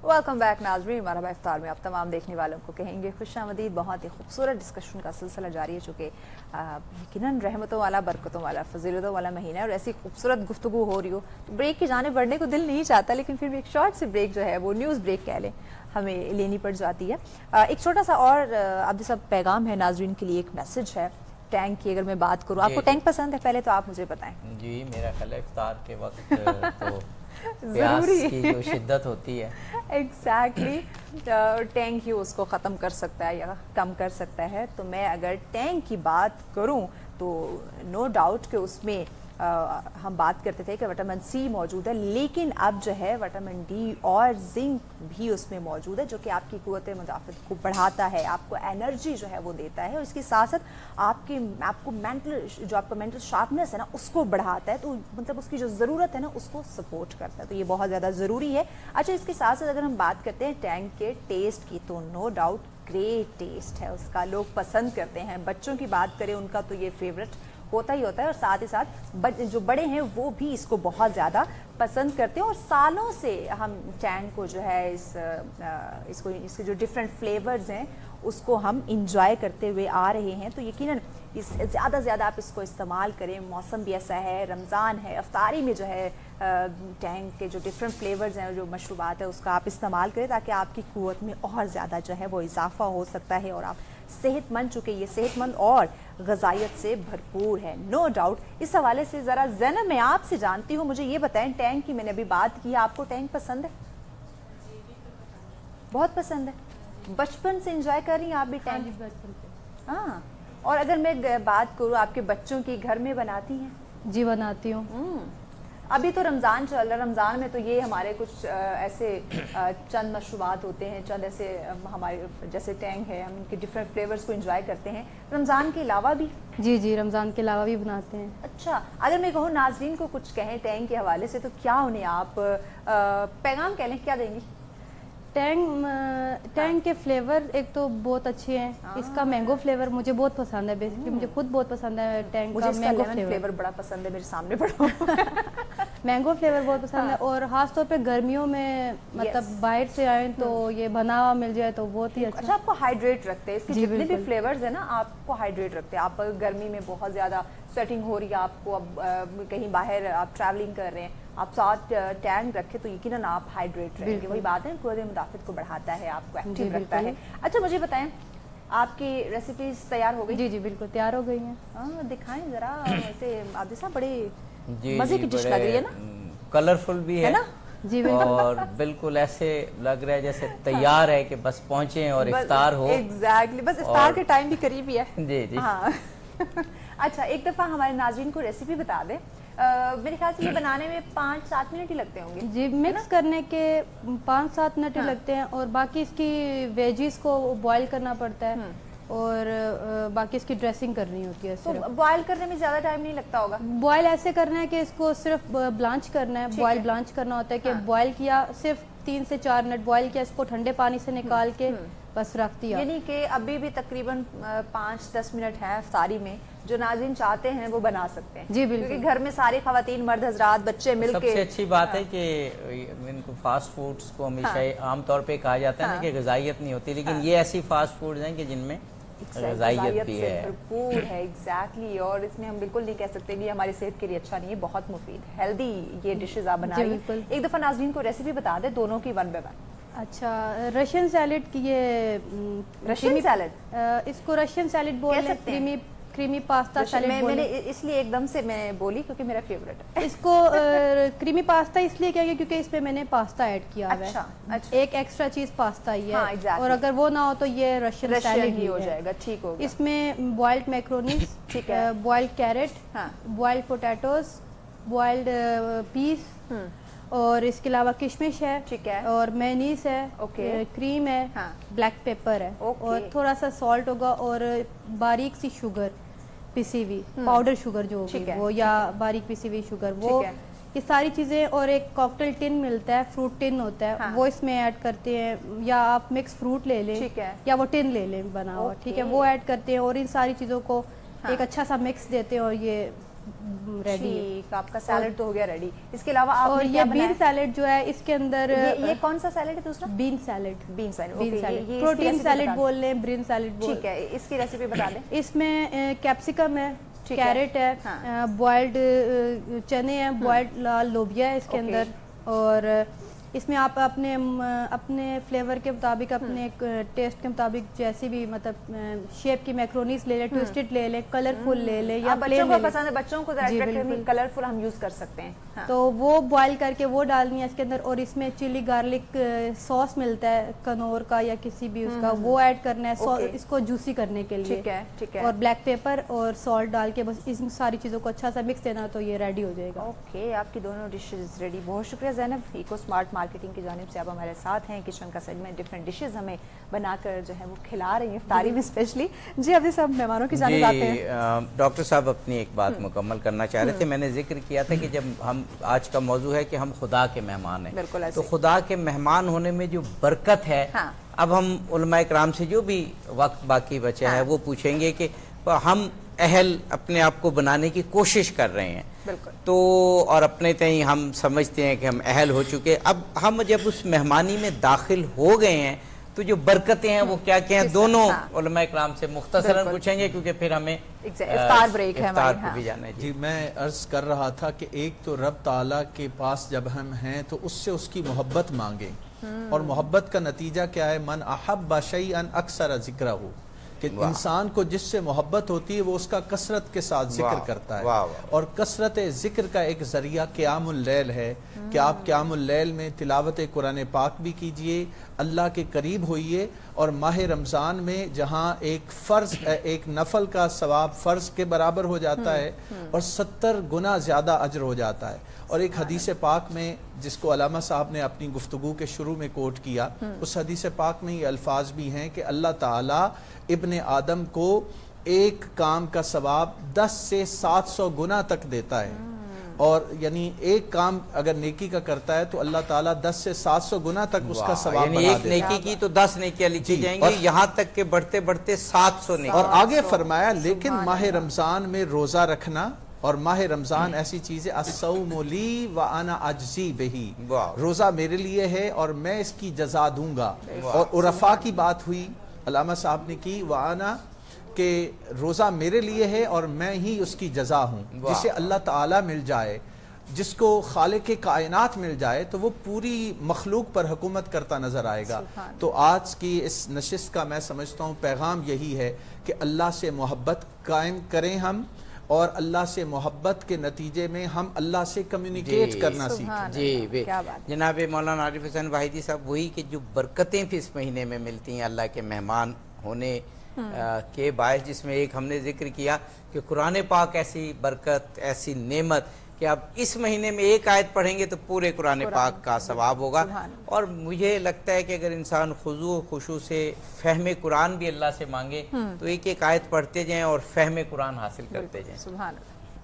वेलकम बैक नाज़रीन, मरहबा इफ्तार में आप तमाम देखने वालों को कहेंगे खुशामदीद। बहुत ही खूबसूरत डिस्कशन का सिलसिला जारी है, चूँकि यकीनन रहमतों वाला, बरकतों वाला, फजीलतों वाला महीना है और ऐसी खूबसूरत गुफ्तगू हो रही हो तो ब्रेक की जाने बढ़ने को दिल नहीं चाहता, लेकिन फिर भी एक शॉर्ट सी ब्रेक जो है वो न्यूज़ ब्रेक कह लें हमें लेनी पड़ जाती है। एक छोटा सा और आप जैसा पैगाम है नाज़रीन के लिए, एक मैसेज है टैंक की। अगर मैं बात करूँ, आपको टैंक पसंद है? पहले तो आप मुझे बताएं। जी, मेरा ख्याल है इफ्तार के वक्त तो प्यास की जो शिद्दत होती है एग्जैक्टली टैंक ही उसको ख़त्म कर सकता है या कम कर सकता है। तो मैं अगर टैंक की बात करूं तो नो डाउट कि उसमें हम बात करते थे कि विटामिन सी मौजूद है, लेकिन अब जो है विटामिन डी और जिंक भी उसमें मौजूद है, जो कि आपकी क़ुव्वत मुदाफ़त को बढ़ाता है, आपको एनर्जी जो है वो देता है और इसके साथ साथ आपको मेंटल शार्पनेस है ना उसको बढ़ाता है। तो मतलब उसकी जो ज़रूरत है ना उसको सपोर्ट करता है, तो ये बहुत ज़्यादा ज़रूरी है। अच्छा, इसके साथ साथ अगर हम बात करते हैं टैंक के टेस्ट की, तो नो डाउट ग्रेट टेस्ट है उसका, लोग पसंद करते हैं। बच्चों की बात करें, उनका तो ये फेवरेट होता ही होता है और साथ ही साथ जो बड़े हैं वो भी इसको बहुत ज़्यादा पसंद करते हैं। और सालों से हम टैंक को जो है इसके जो डिफरेंट फ्लेवर्स हैं उसको हम इंजॉय करते हुए आ रहे हैं। तो यकीनन ज़्यादा से ज़्यादा आप इसको इस्तेमाल करें। मौसम भी ऐसा है, रमज़ान है, अफ्तारी में जो है टैंक के जो डिफरेंट फ्लेवर्स हैं, जो मशरूबात है, उसका आप इस्तेमाल करें ताकि आपकी क़ुव्वत में और ज़्यादा जो है वो इजाफा हो सकता है और आप सेहतमंद, चूँकि ये सेहतमंद और ग़ज़ाइयत से भरपूर है नो डाउट। इस हवाले से ज़रा ज़ैनब मैं आपसे जानती हूँ, मुझे ये बताएं टैंक की मैंने अभी बात की, आपको टैंक पसंद है? बहुत पसंद है, बचपन से एंजॉय कर रही हैं आप भी टैंक? बचपन से। हाँ, और अगर मैं बात करूँ आपके बच्चों की, घर में बनाती हैं? जी बनाती हूँ। अभी तो रमज़ान चल रहा है, रमज़ान में तो ये हमारे कुछ ऐसे चंद मशरूबात होते हैं, चंद ऐसे हमारे जैसे टैंक है, हम इनके डिफरेंट फ्लेवर्स को एंजॉय करते हैं रमज़ान के अलावा भी। जी रमज़ान के अलावा भी बनाते हैं। अच्छा, अगर मैं कहूँ नाज़रीन को कुछ कहें टैंक के हवाले से, तो क्या उन्हें आप पैगाम कह लें, क्या देंगी? टैंक के फ्लेवर एक तो बहुत अच्छे हैं। इसका मैंगो फ्लेवर मुझे बहुत पसंद है, बेसिकली मुझे खुद बहुत पसंद है टैंक का मैंगो फ्लेवर बड़ा पसंद है, मेरे सामने पड़ा मैंगो फ्लेवर बहुत पसंद है। और खास तौर पे गर्मियों में मतलब बाहर से आए तो ये बना हुआ मिल जाए तो बहुत ही अच्छा। आपको हाइड्रेट रखते हैं, इसके जितने भी फ्लेवर्स है ना आपको हाइड्रेट रखते हैं। आप गर्मी में बहुत ज़्यादा स्वेटिंग हो रही है आपको, अब कहीं बाहर आप ट्रैवलिंग कर रहे हैं, आप साथ टैंक रखें तो यकीनन आप हाइड्रेट रहेंगे। वही बात है, क़ुव्वत मुदाफ़त को बढ़ाता है, आपको एक्टिव रखता है। अच्छा, मुझे बताएं आपकी रेसिपीज तैयार हो गई? जी बिल्कुल तैयार हो गई हैं। दिखाएं ज़रा। वैसे आदिल साहब बड़े मज़े की डिश लग रही है ना, कलरफुल भी है ना जी और बिल्कुल ऐसे लग रहा है जैसे तैयार है कि बस पहुंचे और इफ्तार हो। एग्जैक्टली, बस इफ्तार के टाइम भी करीब ही है। जी हाँ अच्छा, एक दफ़ा हमारे नाज़रीन को रेसिपी बता दें। मेरे ख्याल से ये बनाने में 5-7 मिनट ही लगते होंगे। जी, मिक्स करने के 5-7 मिनट ही लगते हैं और बाकी इसकी वेजीज को बॉईल करना पड़ता है और बाकी इसकी ड्रेसिंग करनी होती है। तो बॉईल करने में ज़्यादा टाइम नहीं लगता होगा? बॉईल ऐसे करना है कि इसको सिर्फ ब्लांच करना है, बॉईल ब्लांच करना होता है कि बॉईल किया, सिर्फ 3 से 4 मिनट बॉईल किया, इसको ठंडे पानी से निकाल के बस रख दिया। यानी कि अभी भी तकरीबन 5-10 मिनट है इफ्तारी में, जो नाज़रीन चाहते हैं वो बना सकते हैं। जी बिल्कुल, क्योंकि घर में सारी खवातीन, मर्द हजरात, बच्चे मिलके। सबसे अच्छी बात है कि इनको फास्ट फूड्स को हमेशा आमतौर पे कहा जाता है ना कि ग़ज़ाइयत नहीं होती, लेकिन ये ऐसी फास्ट फूड्स हैं कि जिनमें ग़ज़ाइयत भी है, भरपूर है। एग्जैक्टली, और इसमें हम बिल्कुल नहीं कह सकते कि हमारी सेहत के लिए अच्छा नहीं है, बहुत मुफीद हेल्दी ये डिशेज आप बना रही हैं। एक दफ़ा नाज़रीन को रेसिपी बता दें दोनों की, 1 बाय 1। अच्छा, रशियन सैलेड की ये रशियन सैलेड, इसको रशियन सैलेड बोल सकते हैं, क्रीमी पास्ता सैलेड। मैंने इसलिए एकदम से मैं बोली क्योंकि मेरा फेवरेट है। इसको क्रीमी पास्ता इसलिए क्या है क्योंकि इसमें मैंने पास्ता ऐड किया है। अच्छा। एक एक्स्ट्रा चीज पास्ता ही है। हाँ, exactly. और अगर वो ना हो तो ये रशियन सैलेड ही हो जाएगा, ठीक होगा। इसमें बॉइल्ड मैक्रोनीज, ठीक है, boiled carrot, boiled potatoes, boiled peas और इसके अलावा किशमिश है, ठीक है, और मेयोनीज है, क्रीम है, ब्लैक पेपर है और थोड़ा सा सॉल्ट होगा और बारीक सी शुगर पिसी हुई, पाउडर शुगर जो होगी वो, या बारीक पिसी हुई शुगर, वो ये सारी चीज़ें। और एक कॉकटेल टिन मिलता है, फ्रूट टिन होता है, वो इसमें ऐड करते हैं, या आप मिक्स फ्रूट ले लें, ठीक है, या वो टिन ले लें बना हुआ, ठीक है, वो ऐड करते हैं और इन सारी चीज़ों को एक अच्छा सा मिक्स देते हैं और ये ریڈی ہے. ٹھیک, آپ کا سیلڈ تو ہو گیا ریڈی. اس کے علاوہ آپ اور نے یہ کیا بین بنایا؟ سیلڈ جو ہے اس کے اندر یہ کون سا سیلڈ ہے دوسرا؟ Bean salad. Bean salad. Bean salad protein salad بول لیں, برین سیلڈ بول. ٹھیک ہے, اس کی ریسیپی بتا دیں. اس میں کیپسیکم ہے, کیرٹ ہے, بوائلڈ چنے ہیں, بوائلڈ لال لوبیا ہے اس کے اندر, اور اس میں آپ اپنے فلیور کے مطابق, اپنے ٹیسٹ کے مطابق جیسی بھی مطلب شیپ کی میکرونیز لے لیں, ٹوسٹڈ لے لیں, کلرفل لے لیں, یا بچوں کو پسند ہے, بچوں کو کلرفل ہم یوز کر سکتے ہیں. تو وہ بوائل کر کے وہ ڈالنی ہے اس کے اندر, اور اس میں چلی گارلک سوس ملتا ہے کنور کا یا کسی بھی اس کا, وہ ایڈ کرنا ہے اس کو جوسی کرنے کے لیے. ٹھیک ہے. اور بلیک پیپر اور سالٹ ڈال کے بس ان ساری چیزوں کو اچھا سا مکس دینا, تو یہ ریڈی ہو جائے گا. اوکے, آپ کی دونوں ڈشز ریڈی. بہت شکریہ زینب. ایکو اسمارٹ مارکیٹنگ کی جانب سے آپ ہمارے ساتھ ہیں. کچن کا سیگمنٹ ڈفرینٹ ڈشز ہمیں بنا کر جو ہے وہ کھلا رہی ہیں افطاری میں اسپیشلی. جی ابھی سب مہمانوں کی جانب آتے ہیں. ڈاکٹر صاحب اپنی ایک بات مکمل کرنا چاہ رہے تھے. میں نے ذکر کیا تھا کہ جب ہم آج کا موضوع ہے کہ ہم خدا کے مہمان ہیں, تو خدا کے مہمان ہونے میں جو برکت ہے, اب ہم علماء کرام سے جو بھی وقت باقی بچا ہے وہ پوچھیں گے کہ ہم اہل اپنے آپ کو بنانے کی کوشش کر رہے ہیں, تو اور اپنے تئیں ہم سمجھتے ہیں کہ ہم اہل ہو چکے. اب ہم جب اس مہمانی میں داخل ہو گئے ہیں تو جو برکتیں ہیں وہ کیا کیا ہیں, دونوں علماء کرام سے مختصراً پوچھیں گے, کیونکہ پھر ہمیں افطار بریک ہے افطار پہ بھی جانا ہے. جی میں عرض کر رہا تھا کہ ایک تو رب تعالیٰ کے پاس جب ہم ہیں تو اس سے اس کی محبت مانگیں, اور محبت کا نتیجہ کیا ہے, من احب شیئا اکثر ذکرہ, کہ انسان کو جس سے محبت ہوتی ہے وہ اس کا کثرت کے ساتھ ذکر کرتا ہے. اور کثرت ذکر کا ایک ذریعہ قیام اللیل ہے, کہ آپ قیام اللیل میں تلاوت قرآن پاک بھی کیجئے, اللہ کے قریب ہوئیے, اور ماہ رمضان میں جہاں ایک نفل کا ثواب فرض کے برابر ہو جاتا ہے اور 70 گنا زیادہ اجر ہو جاتا ہے. اور ایک حدیث پاک میں جس کو علامہ صاحب نے اپنی گفتگو کے شروع میں کوٹ کیا, اس حدیث پاک میں یہ الفاظ بھی ہیں کہ اللہ تعالیٰ ابن آدم کو ایک کام کا ثواب 10 سے 700 گنا تک دیتا ہے, اور یعنی ایک کام اگر نیکی کا کرتا ہے تو اللہ تعالیٰ 10 سے 700 گنا تک اس کا ثواب بنا دیتا ہے. ایک نیکی کی تو 10 نیکیاں لکھی جائیں گی, یہاں تک کہ بڑھتے بڑھتے 700 نیکی. اور آگے فرمایا لیکن ماہ رمضان میں روزہ رکھنا, اور ماہ رمضان ایسی چیز ہے, الصوم لی وانا اجزی بہی, روزہ میرے لیے ہے اور میں اس کی جزا دوں گا. اور عرفاء کی بات ہوئی علامہ صاحب نے کی, وانا کہ روزہ میرے لیے ہے اور میں ہی اس کی جزا ہوں. جسے اللہ تعالیٰ مل جائے, جس کو خالق کائنات مل جائے, تو وہ پوری مخلوق پر حکومت کرتا نظر آئے گا. تو آج کی اس نشست کا میں سمجھتا ہوں پیغام یہی ہے کہ اللہ سے محبت قائم کریں ہم, اور اللہ سے محبت کے نتیجے میں ہم اللہ سے کمیونیکیٹ کرنا سیکھیں. جی جناب مولانا عارف حسین واحدی صاحب, وہی کہ جو برکتیں بھی اس مہینے میں ملتی ہیں اللہ کے مہمان ہونے کے باعث, جس میں ایک ہم نے ذکر کیا کہ قرآن پاک ایسی برکت, ایسی نعمت کہ آپ اس مہینے میں ایک آیت پڑھیں گے تو پورے قرآن پاک کا ثواب ہوگا. اور مجھے لگتا ہے کہ اگر انسان خضوع و خشوع سے فہم قرآن بھی اللہ سے مانگے تو ایک ایک آیت پڑھتے جائیں اور فہم قرآن حاصل کرتے جائیں. سبحان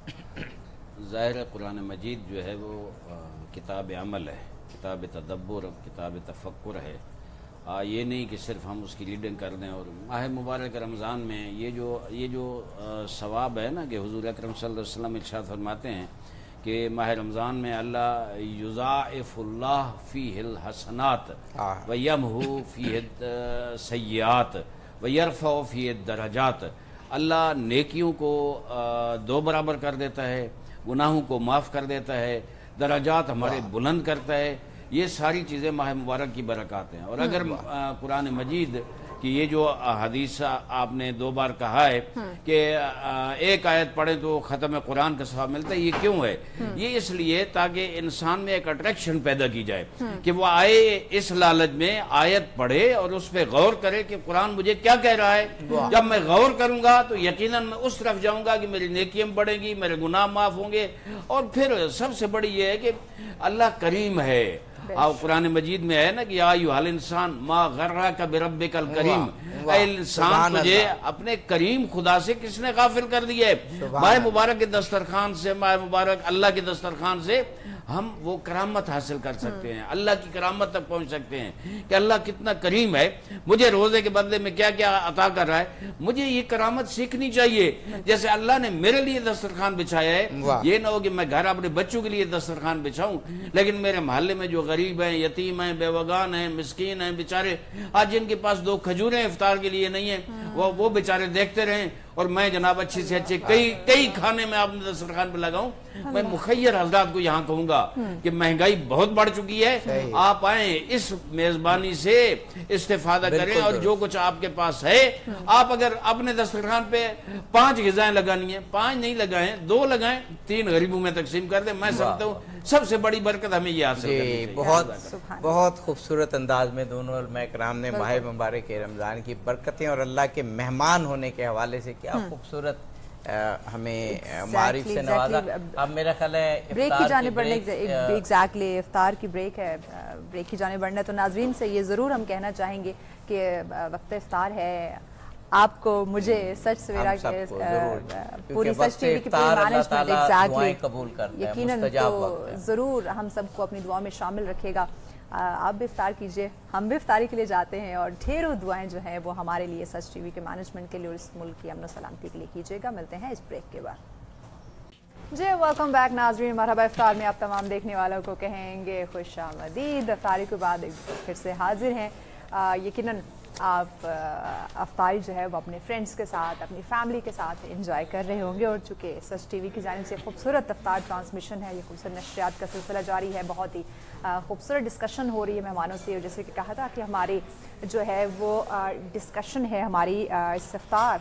اللہ. ظاہر قرآن مجید جو ہے وہ کتاب عمل ہے, کتاب تدبر, کتاب تفکر ہے. یہ نہیں کہ صرف ہم اس کی ریڈنگ کر دیں. اور ماہ مبارک رمضان میں یہ جو ثواب ہے نا, کہ حضور اکرم صلی اللہ علیہ وسلم ارشاد فرماتے ہیں کہ ماہ رمضان میں اللہ یضاعف اللہ فیہ الحسنات ویمحو فیہ السیئات ویرفع فیہ الدرجات. اللہ نیکیوں کو 2 برابر کر دیتا ہے, گناہوں کو معاف کر دیتا ہے, درجات ہمارے بلند کرتا ہے. یہ ساری چیزیں ماہ مبارک کی برکات ہیں. اور اگر قرآن مجید کی یہ جو حدیث آپ نے 2 بار کہا ہے کہ ایک آیت پڑھیں تو ختم قرآن کا ثواب ملتا ہے, یہ کیوں ہے؟ یہ اس لیے تاکہ انسان میں ایک اٹریکشن پیدا کی جائے کہ وہ آئے اس لالچ میں, آیت پڑھے اور اس پہ غور کرے کہ قرآن مجھے کیا کہہ رہا ہے. جب میں غور کروں گا تو یقیناً میں اس طرف جاؤں گا کہ میری نیکیاں بڑھیں گی, میرے گناہ معاف ہوں گے. اور پھر سب سے بڑی یہ ہے کہ اللہ کریم ہے. قرآن مجید میں ہے نا کہ یا ایھا الانسان ما غرک بربک الکریم, اے انسان تجھے اپنے کریم خدا سے کس نے غافل کر دیا ہے. ماہ مبارک کے دسترخوان سے, ماہ مبارک اللہ کے دسترخوان سے ہم وہ کرامت حاصل کر سکتے ہیں، اللہ کی کرامت تک پہنچ سکتے ہیں کہ اللہ کتنا کریم ہے، مجھے روزے کے بدلے میں کیا کیا عطا کر رہا ہے، مجھے یہ کرامت سیکھنی چاہیے. جیسے اللہ نے میرے لیے دسترخوان بچھایا ہے، یہ نہ ہو کہ میں گھر اپنے بچوں کے لیے دسترخوان بچھاؤں لیکن میرے محلے میں جو غریب ہیں، یتیم ہیں، بیوگان ہیں، مسکین ہیں، بیچارے آج جن کے پاس 2 کھجوریں افطار کے لیے نہیں ہیں، وہ بیچارے دیکھتے رہیں اور میں جناب اچھے سے اچھے کئی کھانے میں آپ نے دسترخوان پہ لگاؤں. میں مخیر حضرات کو یہاں کہوں گا کہ مہنگائی بہت بڑھ چکی ہے، آپ آئیں اس میزبانی سے استفادہ کریں اور جو کچھ آپ کے پاس ہے آپ اگر اپنے دسترخوان پہ 5 غذائیں لگانی ہیں، 5 نہیں لگائیں، 2 لگائیں، 3 غریبوں میں تقسیم کر دیں. میں سمجھتا ہوں سب سے بڑی برکت ہمیں یہ حاصل کرنی چاہیے. بہت خوبصورت انداز میں دونوں علماء کرام نے ماہ مبارک رمضان کی برکتیں اور اللہ کے مہمان ہونے کے حوالے سے کیا خوبصورت ہمیں معارف سے نوازا. اب میرا خیال ہے بریک کی جانب بڑھنے ایگزیکٹلی افطار کی بریک ہے، بریک کی جانب بڑھنا. تو ناظرین سے یہ ضرور ہم کہنا چاہیں گے کہ وقت افطار ہے، آپ کو مجھے سچ سویرا کے پوری سچ ٹی وی کی پوری مینجمنٹ ایگزیکٹلی یقیناً تو ضرور ہم سب کو اپنی دعا میں شامل رکھے گا. آپ بھی افطار کیجئے، ہم بھی افطاری کے لیے جاتے ہیں اور ڈھیروں دعائیں جو ہیں وہ ہمارے لیے سچ ٹی وی کے مینجمنٹ کے لیے اور اس ملک کی امن و سلامتی کے لیے کیجئے گا. ملتے ہیں اس بریک کے بعد. جی ویلکم بیک ناظرین، مرحبا. افطار میں آپ تمام دیکھنے والوں کو کہیں گے خوش آمدید. افطاری کے بعد پھر سے حاضر ہیں. یقیناً آپ افطاری جو ہے وہ اپنے فرینڈس کے ساتھ، اپنی فیملی کے ساتھ انجوائے کر رہے ہوں گے اور چونکہ سچ ٹی وی کی جانب سے خوبصورت افطار ٹرانسمیشن ہے، یہ خوبصورت نشریات کا سلسلہ جاری ہے، بہت ہی خوبصورت ڈسکشن ہو رہی ہے مہمانوں سے. اور جیسے کہ کہا تھا کہ ہماری جو ہے وہ ڈسکشن ہے ہماری اس افطار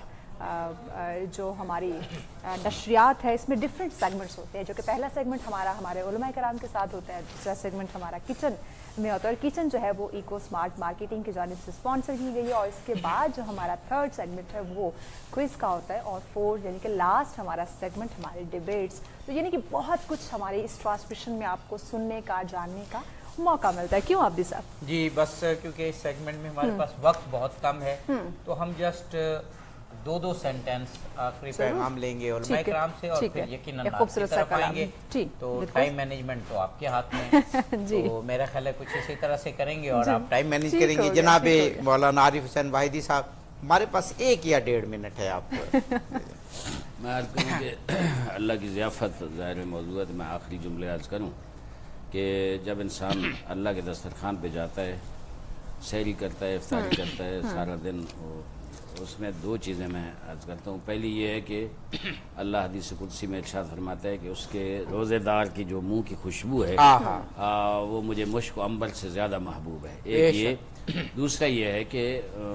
جو ہماری نشریات ہے، اس میں ڈفرینٹ سیگمنٹس ہوتے ہیں. جو کہ پہلا سیگمنٹ ہمارے علماء کرام کے ساتھ ہوتا ہے، دوسرا سیگمنٹ ہمارا کچن میں ہوتا ہے اور کچن جو ہے وہ ایکو سمارٹ مارکیٹنگ کی جانب سے اسپانسر کی گئی ہے. اور اس کے بعد جو ہمارا 3rd سیگمنٹ ہے وہ کوئز کا ہوتا ہے اور 4 یعنی کہ لاسٹ ہمارا سیگمنٹ ہمارے ڈیبیٹس. تو یعنی کہ بہت کچھ ہماری اس ٹرانسمیشن میں آپ کو سننے کا، جاننے کا موقع ملتا ہے. کیوں عابدی صاحب؟ جی بس کیونکہ اس سیگمنٹ میں ہمارے پاس وقت بہت کم ہے تو ہم جسٹ 2 سینٹنس آخری پیغام لیں گے علماء کرام سے اور پھر یقیناً آپ کی طرف آئیں گے. تو ٹائم مینجمنٹ تو آپ کے ہاتھ میں ہے، تو میرا خیال ہے کچھ اسی طرح سے کریں گے اور آپ ٹائم مینیج کریں گے. جناب مولانا عارف حسین واحدی صاحب، ہمارے پاس 1 یا 1.5 منٹ ہے آپ کو. میں عرض کروں کہ اللہ کی ضیافت ظاہر موضوع ہے تو میں آخری جملے عرض کروں کہ جب انسان اللہ کے دسترخوان پہ جاتا ہے، سحری کرتا ہے، افطاری کرتا ہے سارا دن، اس میں 2 چیزیں میں عرض کرتا ہوں. پہلی یہ ہے کہ اللہ حدیث قدسی میں ارشاد فرماتا ہے کہ اس کے روزے دار کی جو منہ کی خوشبو ہے وہ مجھے مشک و عنبر سے زیادہ محبوب ہے. ایک یہ. دوسرا یہ ہے کہ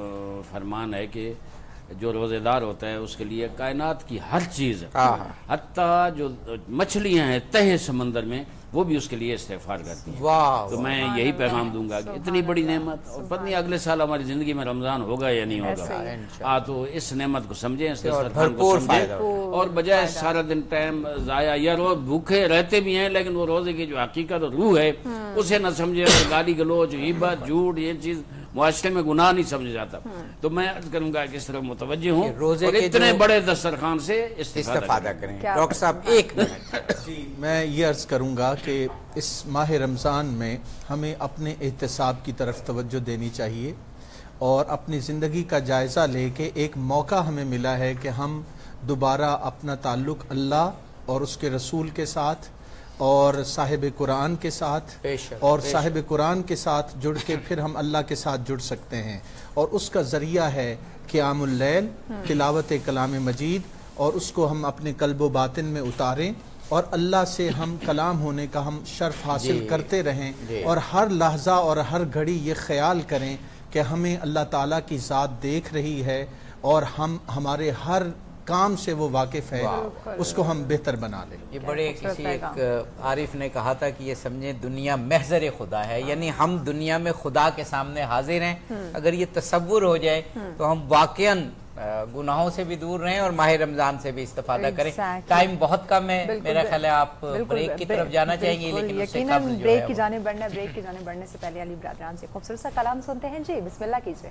فرمان ہے کہ جو روزے دار ہوتا ہے اس کے لیے کائنات کی ہر چیز، حتیٰ جو مچھلیاں ہیں تہہ سمندر میں، وہ بھی اس کے لیے استغفار کرتی ہیں. تو میں یہی پیغام دوں گا کہ اتنی بڑی نعمت، اور پتہ نہیں اگلے سال ہماری زندگی میں رمضان ہوگا یا نہیں ہوگا، تو اس نعمت کو سمجھیں، اس دسترخوان کو سمجھیں اور بجائے سارا دن ٹائم ضائع یا روز بھوکے رہتے بھی ہیں لیکن وہ روزے کی جو حقیقت اور روح ہے اسے نہ سمجھے، گالی گلوچ، غیبت، جھوٹ، یہ چیز معاشرے میں گناہ نہیں سمجھا جاتا. تو میں عرض کروں گا کہ اس طرح متوجہ ہوں اور اتنے بڑے دسترخوان سے استفادہ کریں. ڈاکٹر صاحب 1 منٹ. جی میں یہ عرض کروں گا کہ اس ماہ رمضان میں ہمیں اپنے احتساب کی طرف توجہ دینی چاہیے اور اپنی زندگی کا جائزہ لے کے ایک موقع ہمیں ملا ہے کہ ہم دوبارہ اپنا تعلق اللہ اور اس کے رسول کے ساتھ اور صاحب قرآن کے ساتھ اور صاحب قرآن کے ساتھ جڑ کے پھر ہم اللہ کے ساتھ جڑ سکتے ہیں. اور اس کا ذریعہ ہے قیام اللیل، تلاوت کلام مجید، اور اس کو ہم اپنے قلب و باطن میں اتاریں اور اللہ سے ہم کلام ہونے کا ہم شرف حاصل کرتے رہیں اور ہر لحظہ اور ہر گھڑی یہ خیال کریں کہ ہمیں اللہ تعالیٰ کی ذات دیکھ رہی ہے اور ہمارے ہر کام سے وہ واقف ہے، اس کو ہم بہتر بنا لیں. یہ بڑے کسی ایک عارف نے کہا تھا کہ یہ سمجھیں دنیا محضر خدا ہے، یعنی ہم دنیا میں خدا کے سامنے حاضر ہیں. اگر یہ تصور ہو جائے تو ہم واقعاً گناہوں سے بھی دور رہیں اور ماہ رمضان سے بھی استفادہ کریں. ٹائم بہت کم ہے، میرا خیال ہے آپ بریک کی طرف جانا چاہیں گے لیکن اس سے قبل بریک کی جانب بڑھنے سے پہلے علی برادران سے خوبصورت سا کلام سنتے ہیں. جی بسم اللہ کیجئے.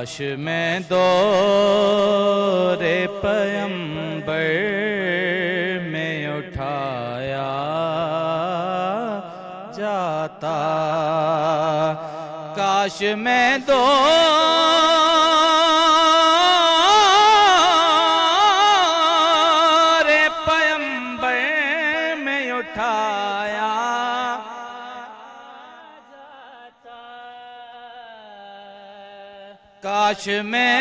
کاش میں دور پیمبر میں اٹھایا جاتا کاش میں دور پیمبر میں اٹھایا کاش میں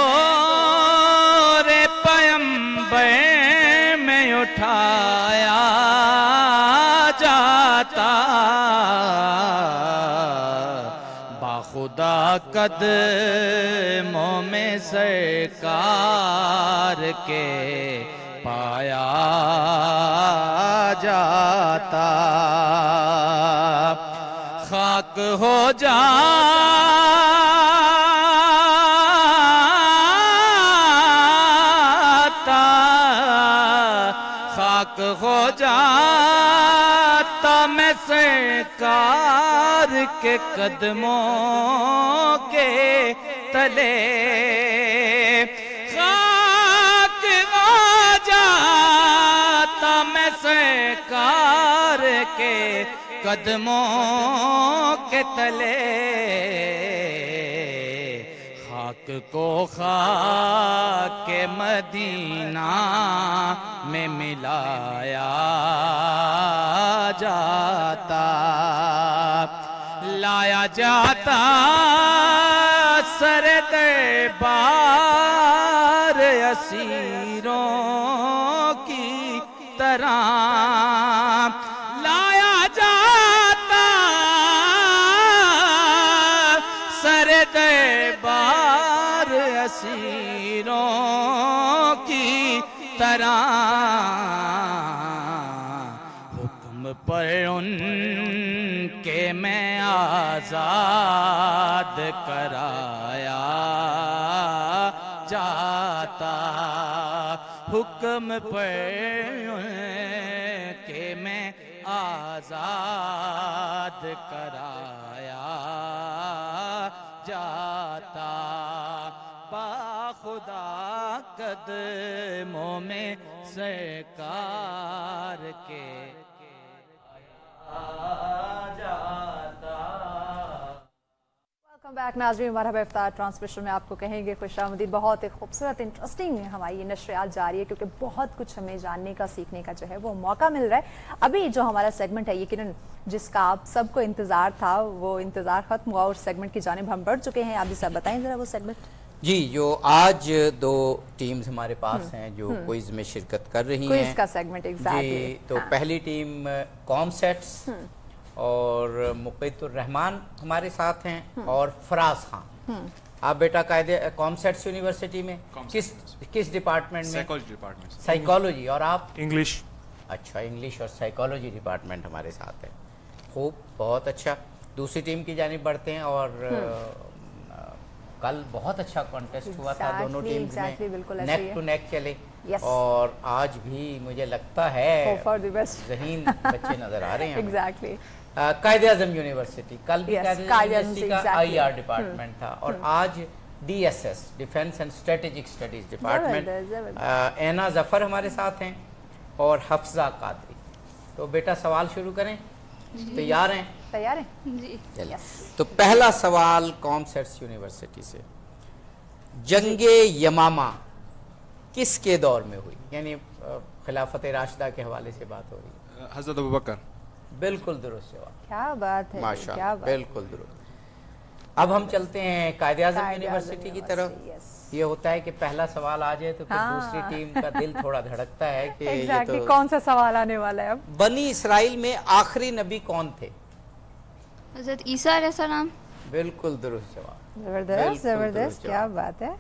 دور پیمبر میں اٹھایا جاتا باخدا قدموں میں سرکار کے پایا جاتا خاک ہو خاک ہو جاتا میں سرکار کے قدموں کے تلے خاک ہو جاتا میں سرکار کے قدموں کے تلے خاک کو خاک مدینہ میں ملایا جاتا لایا جاتا سر دربار اسیروں کی طرح لایا جاتا سر دربار اسیروں کی طرح حکم پر ان کے میں آزاد کرایا جاتا حکم پر ان کے میں آزاد کرایا جاتا باخدا قدموں میں سرکار کے ویلکم بیک ناظرین مرحبا افطار ٹرانسمیشن میں آپ کو کہیں گے خوش آمدید بہت ایک خوبصورت انٹرسٹنگ ہماری یہ نشریات جاری ہے کیونکہ بہت کچھ ہمیں جاننے کا سیکھنے کا جو ہے وہ موقع مل رہا ہے ابھی جو ہمارا سیگمنٹ ہے یقیناً جس کا آپ سب کو انتظار تھا وہ انتظار ختم ہوا اور سیگمنٹ کی جانب ہم بڑھ چکے ہیں عابد صاحب بتائیں ذرا وہ سیگمنٹ جی جو آج دو ٹیمز ہمارے پاس ہیں جو کوئز میں شرکت کر رہی ہیں کوئز کا سیگمنٹ جی تو پہلی ٹیم کام سیٹس اور مقیت الرحمان ہمارے ساتھ ہیں اور فراز خان آپ بیٹا قائدے کام سیٹس یونیورسٹی میں کس ڈپارٹمنٹ میں سائیکالوجی اور آپ انگلش اچھا انگلش اور سائیکالوجی ڈپارٹمنٹ ہمارے ساتھ ہے خوب بہت اچھا دوسری ٹیم کی جانب بڑھتے ہیں اور کل بہت اچھا کانٹیسٹ ہوا تھا دونوں ٹیمز میں نیک ٹو نیک چلے اور آج بھی مجھے لگتا ہے ذہین بچے نظر آ رہے ہیں قائد اعظم یونیورسٹی کل بھی قائد اعظم یونیورسٹی کا آئی آر ڈپارٹمنٹ تھا اور آج D S S defence and strategic studies department Aina Zafar ہمارے ساتھ ہیں اور حفظہ قادری تو بیٹا سوال شروع کریں تیار ہیں جی تو پہلا سوال کام سیٹس یونیورسٹی سے جنگ یمامہ کس کے دور میں ہوئی یعنی خلافت راشدہ کے حوالے سے بات ہو رہی ہے حضرت ابوبکر بالکل درست جواب کیا بات ہے ماشاءاللہ بالکل درست اب ہم چلتے ہیں قائد اعظم یونیورسٹی کی طرف یہ ہوتا ہے کہ پہلا سوال آ جائے تو پھر دوسری ٹیم کا دل تھوڑا دھڑکتا ہے کہ یہ تو کون سا سوال آنے والا ہے اب بنی اسرائیل میں آخری نبی کون تھے حضرت عیسیٰ علیہ السلام بالکل درست جواب زبردست کیا بات ہے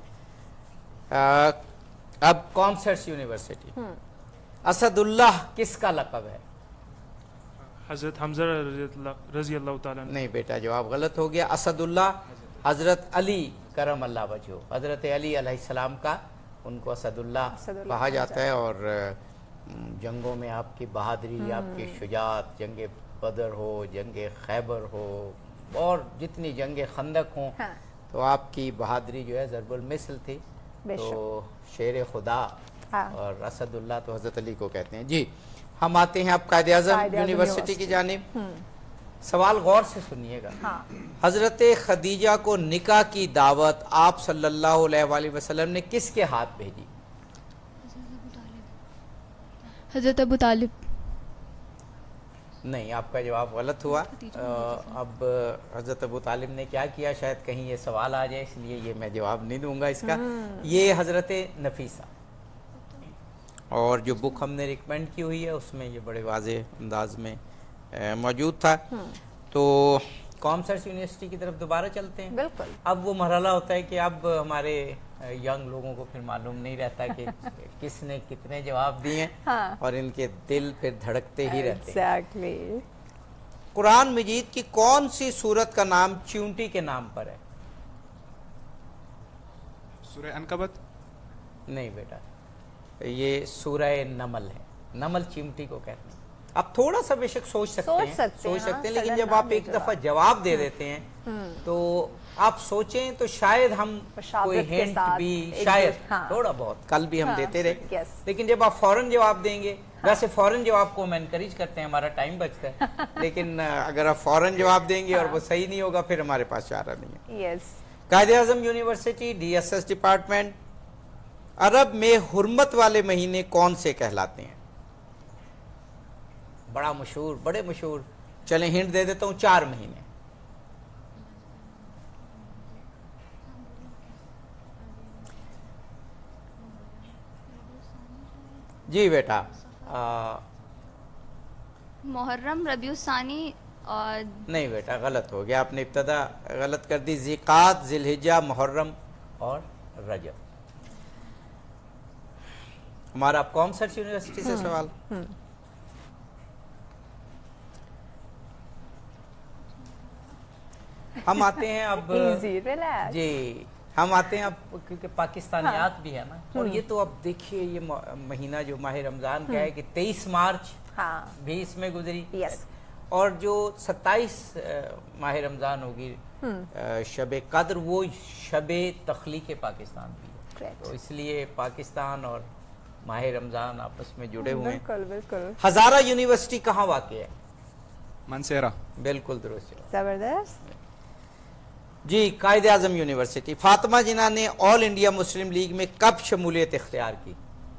اب COMSATS university Asadullah کس کا لقب ہے حضرت حمزہ رضی اللہ تعالیٰ نہیں بیٹا جواب غلط ہو گیا اسد اللہ حضرت علی کرم اللہ وجہہ حضرت علی علیہ السلام کا ان کو اسد اللہ کہا جاتا ہے اور جنگوں میں آپ کی بہادری آپ کی شجاعت جنگ بدر ہو جنگ خیبر ہو اور جتنی جنگ خندق ہوں تو تو آپ کی بہادری جو ہے ضرب المثل تھی. تو شیر خدا اور اسد اللہ تو حضرت علی کو کہتے ہیں. جی ہم آتے ہیں اب قائد اعظم یونیورسٹی کی جانب. سوال غور سے سنیے گا. حضرت خدیجہ کو نکاح کی دعوت آپ صلی اللہ علیہ وآلہ وسلم نے کس کے ہاتھ بھیجی؟ حضرت ابو طالب. نہیں، آپ کا جواب غلط ہوا. اب حضرت ابو طالب نے کیا کیا، شاید کہیں یہ سوال آ جائے، اس لیے یہ میں جواب نہیں دوں گا اس کا. یہ حضرت نفیسہ، اور جو بک ہم نے ریکمینڈ کی ہوئی ہے اس میں یہ بڑے واضح انداز میں موجود تھا. تو کامسرس یونیورسٹی کی طرف دوبارہ چلتے ہیں. بالکل. اب وہ مرحلہ ہوتا ہے کہ اب ہمارے ینگ لوگوں کو پھر معلوم نہیں رہتا کہ کس نے کتنے جواب دیے ہیں، اور ان کے دل پھر دھڑکتے ہی رہتے ہیں. ایگزیکٹلی. قرآن مجید کی کون سی سورت کا نام چیونٹی کے نام پر ہے؟ سورہ عنکبوت. نہیں بیٹا، یہ سورہ نمل ہے. نمل چیونٹی کو کہتے ہیں. آپ تھوڑا سا بے شک سوچ سکتے ہیں لیکن جب آپ ایک دفعہ جواب دے دیتے ہیں تو آپ سوچیں تو شاید ہم کوئی ہنٹ بھی شاید تھوڑا بہت کل بھی ہم دیتے رہے، لیکن جب آپ فوراً جواب دیں گے، ویسے فوراً جواب کو ہم انکریج کرتے ہیں، ہمارا ٹائم بچتا ہے، لیکن اگر آپ فوراً جواب دیں گے اور وہ صحیح نہیں ہوگا پھر ہمارے پاس چارہ نہیں ہے. Quaid Azam university DSS department, عرب میں حرمت والے مہینے کون سے کہلاتے ہیں؟ بڑا مشہور، بڑے مشہور. چلیں ہنٹ دے دیتا ہوں، 4 مہینے. جی بیٹا. محرم، ربیع الثانی اور نہیں بیٹا، غلط ہو گیا، آپ نے ابتدا غلط کر دی. ذیقعد، ذی الحجہ، محرم اور رجب. ہمارا اب کامسرس یونیورسٹی سے سوال. ہم آتے ہیں اب جی ہم آتے ہیں اب، کیونکہ پاکستانیات بھی ہے نا، اور یہ تو اب دیکھیے یہ مہینہ جو ماہ رمضان کا ہے کہ 23 مارچ بھی اس میں گزری، اور جو 27 ماہ رمضان ہوگی شب قدر، وہ شب تخلیق پاکستان بھی ہے. تو اس لیے پاکستان اور ماہ رمضان آپس میں جڑے ہوئے ہیں. بالکل. ہزارہ یونیورسٹی کہاں واقع ہے؟ منسیرا. بالکل درست. زبردست. جی قائد اعظم یونیورسٹی، فاطمہ جناح نے آل انڈیا مسلم لیگ میں کب شمولیت اختیار کی؟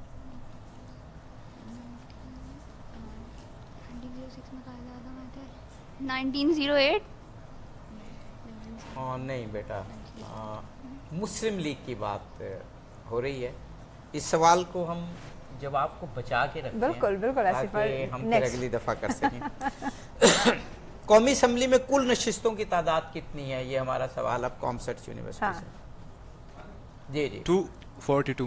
1908. نہیں بیٹا، مسلم لیگ کی بات ہو رہی ہے. اس سوال کو ہم جواب کو بچا کے رکھتے ہیں بالکل تاکہ ہم پھر اگلی دفعہ کر سکیں. قومی اسمبلی میں کل نشستوں کی تعداد کتنی ہے؟ یہ ہمارا سوال اب کامسرس یونیورسٹی سے. جی 242.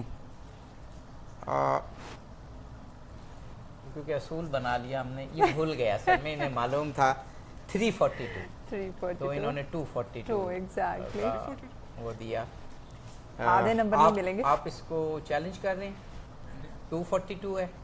کیونکہ اصول بنا لیا ہم نے، یہ بھول گیا سر میں، انہیں معلوم تھا 342، تو انہوں نے 242 وہ دیا. آدھے نمبر نہیں ملیں گے. آپ اس کو چیلنج کر رہے ہیں؟ 242 ہے.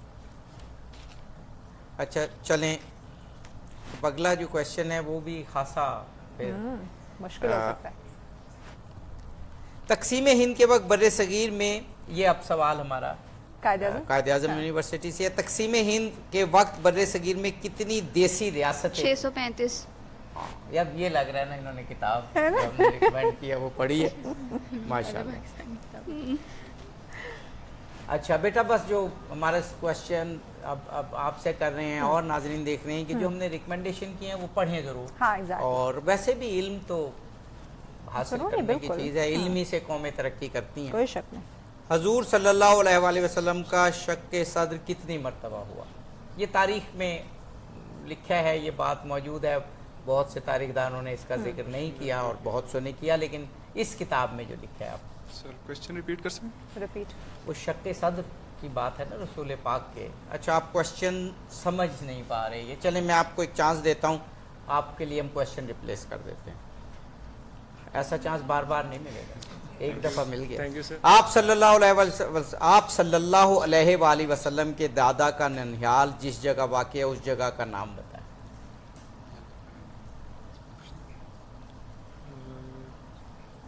اچھا چلیں، اگلا جو کوشچن ہے وہ بھی خاصا مشکل ہو سکتا ہے. تقسیم ہند کے وقت بر صغیر میں، یہ اب سوال ہمارا قائد اعظم یونیورسٹی سے ہے، تقسیم ہند کے وقت بر صغیر میں کتنی دیسی ریاستیں؟ 635. اب یہ لگ رہا ہے نا انہوں نے کتاب جو ہم نے ریکمینڈ کیا وہ پڑھی ہے ماشاءاللہ. اچھا بیٹا، بس جو ہمارا کوشچن اب آپ سے کر رہے ہیں اور ناظرین دیکھ رہے ہیں کہ جو ہم نے ریکمینڈیشن کی ہیں وہ پڑھیں ضرور. اور ویسے بھی علم تو حاصل کرنے کی چیز ہے، علمی سے قومیں ترقی کرتی ہیں، کوئی شک نہیں. حضور صلی اللہ علیہ وآلہ وسلم کا شق صدر کتنی مرتبہ ہوا؟ یہ تاریخ میں لکھا ہے، یہ بات موجود ہے. بہت سے تاریخ دانوں نے اس کا ذکر نہیں کیا اور بہت سو نے کیا، لیکن اس کتاب میں جو لکھا ہے آپ سر کوشچن ریپیٹ کر سکیں؟ ریپیٹ. وہ شق صدر کی بات ہے نا رسول پاک کے. اچھا آپ کوشچن سمجھ نہیں پا رہے، یہ چلیں میں آپ کو ایک چانس دیتا ہوں، آپ کے لیے ہم کوشچن ریپلیس کر دیتے ہیں. ایسا چانس بار بار نہیں ملے گا، ایک دفعہ مل گیا. آپ صلی اللہ علیہ وآلہ وسلم کے دادا کا ننھیال جس جگہ واقع ہے اس جگہ کا نام بتائیں. مدینہ. 1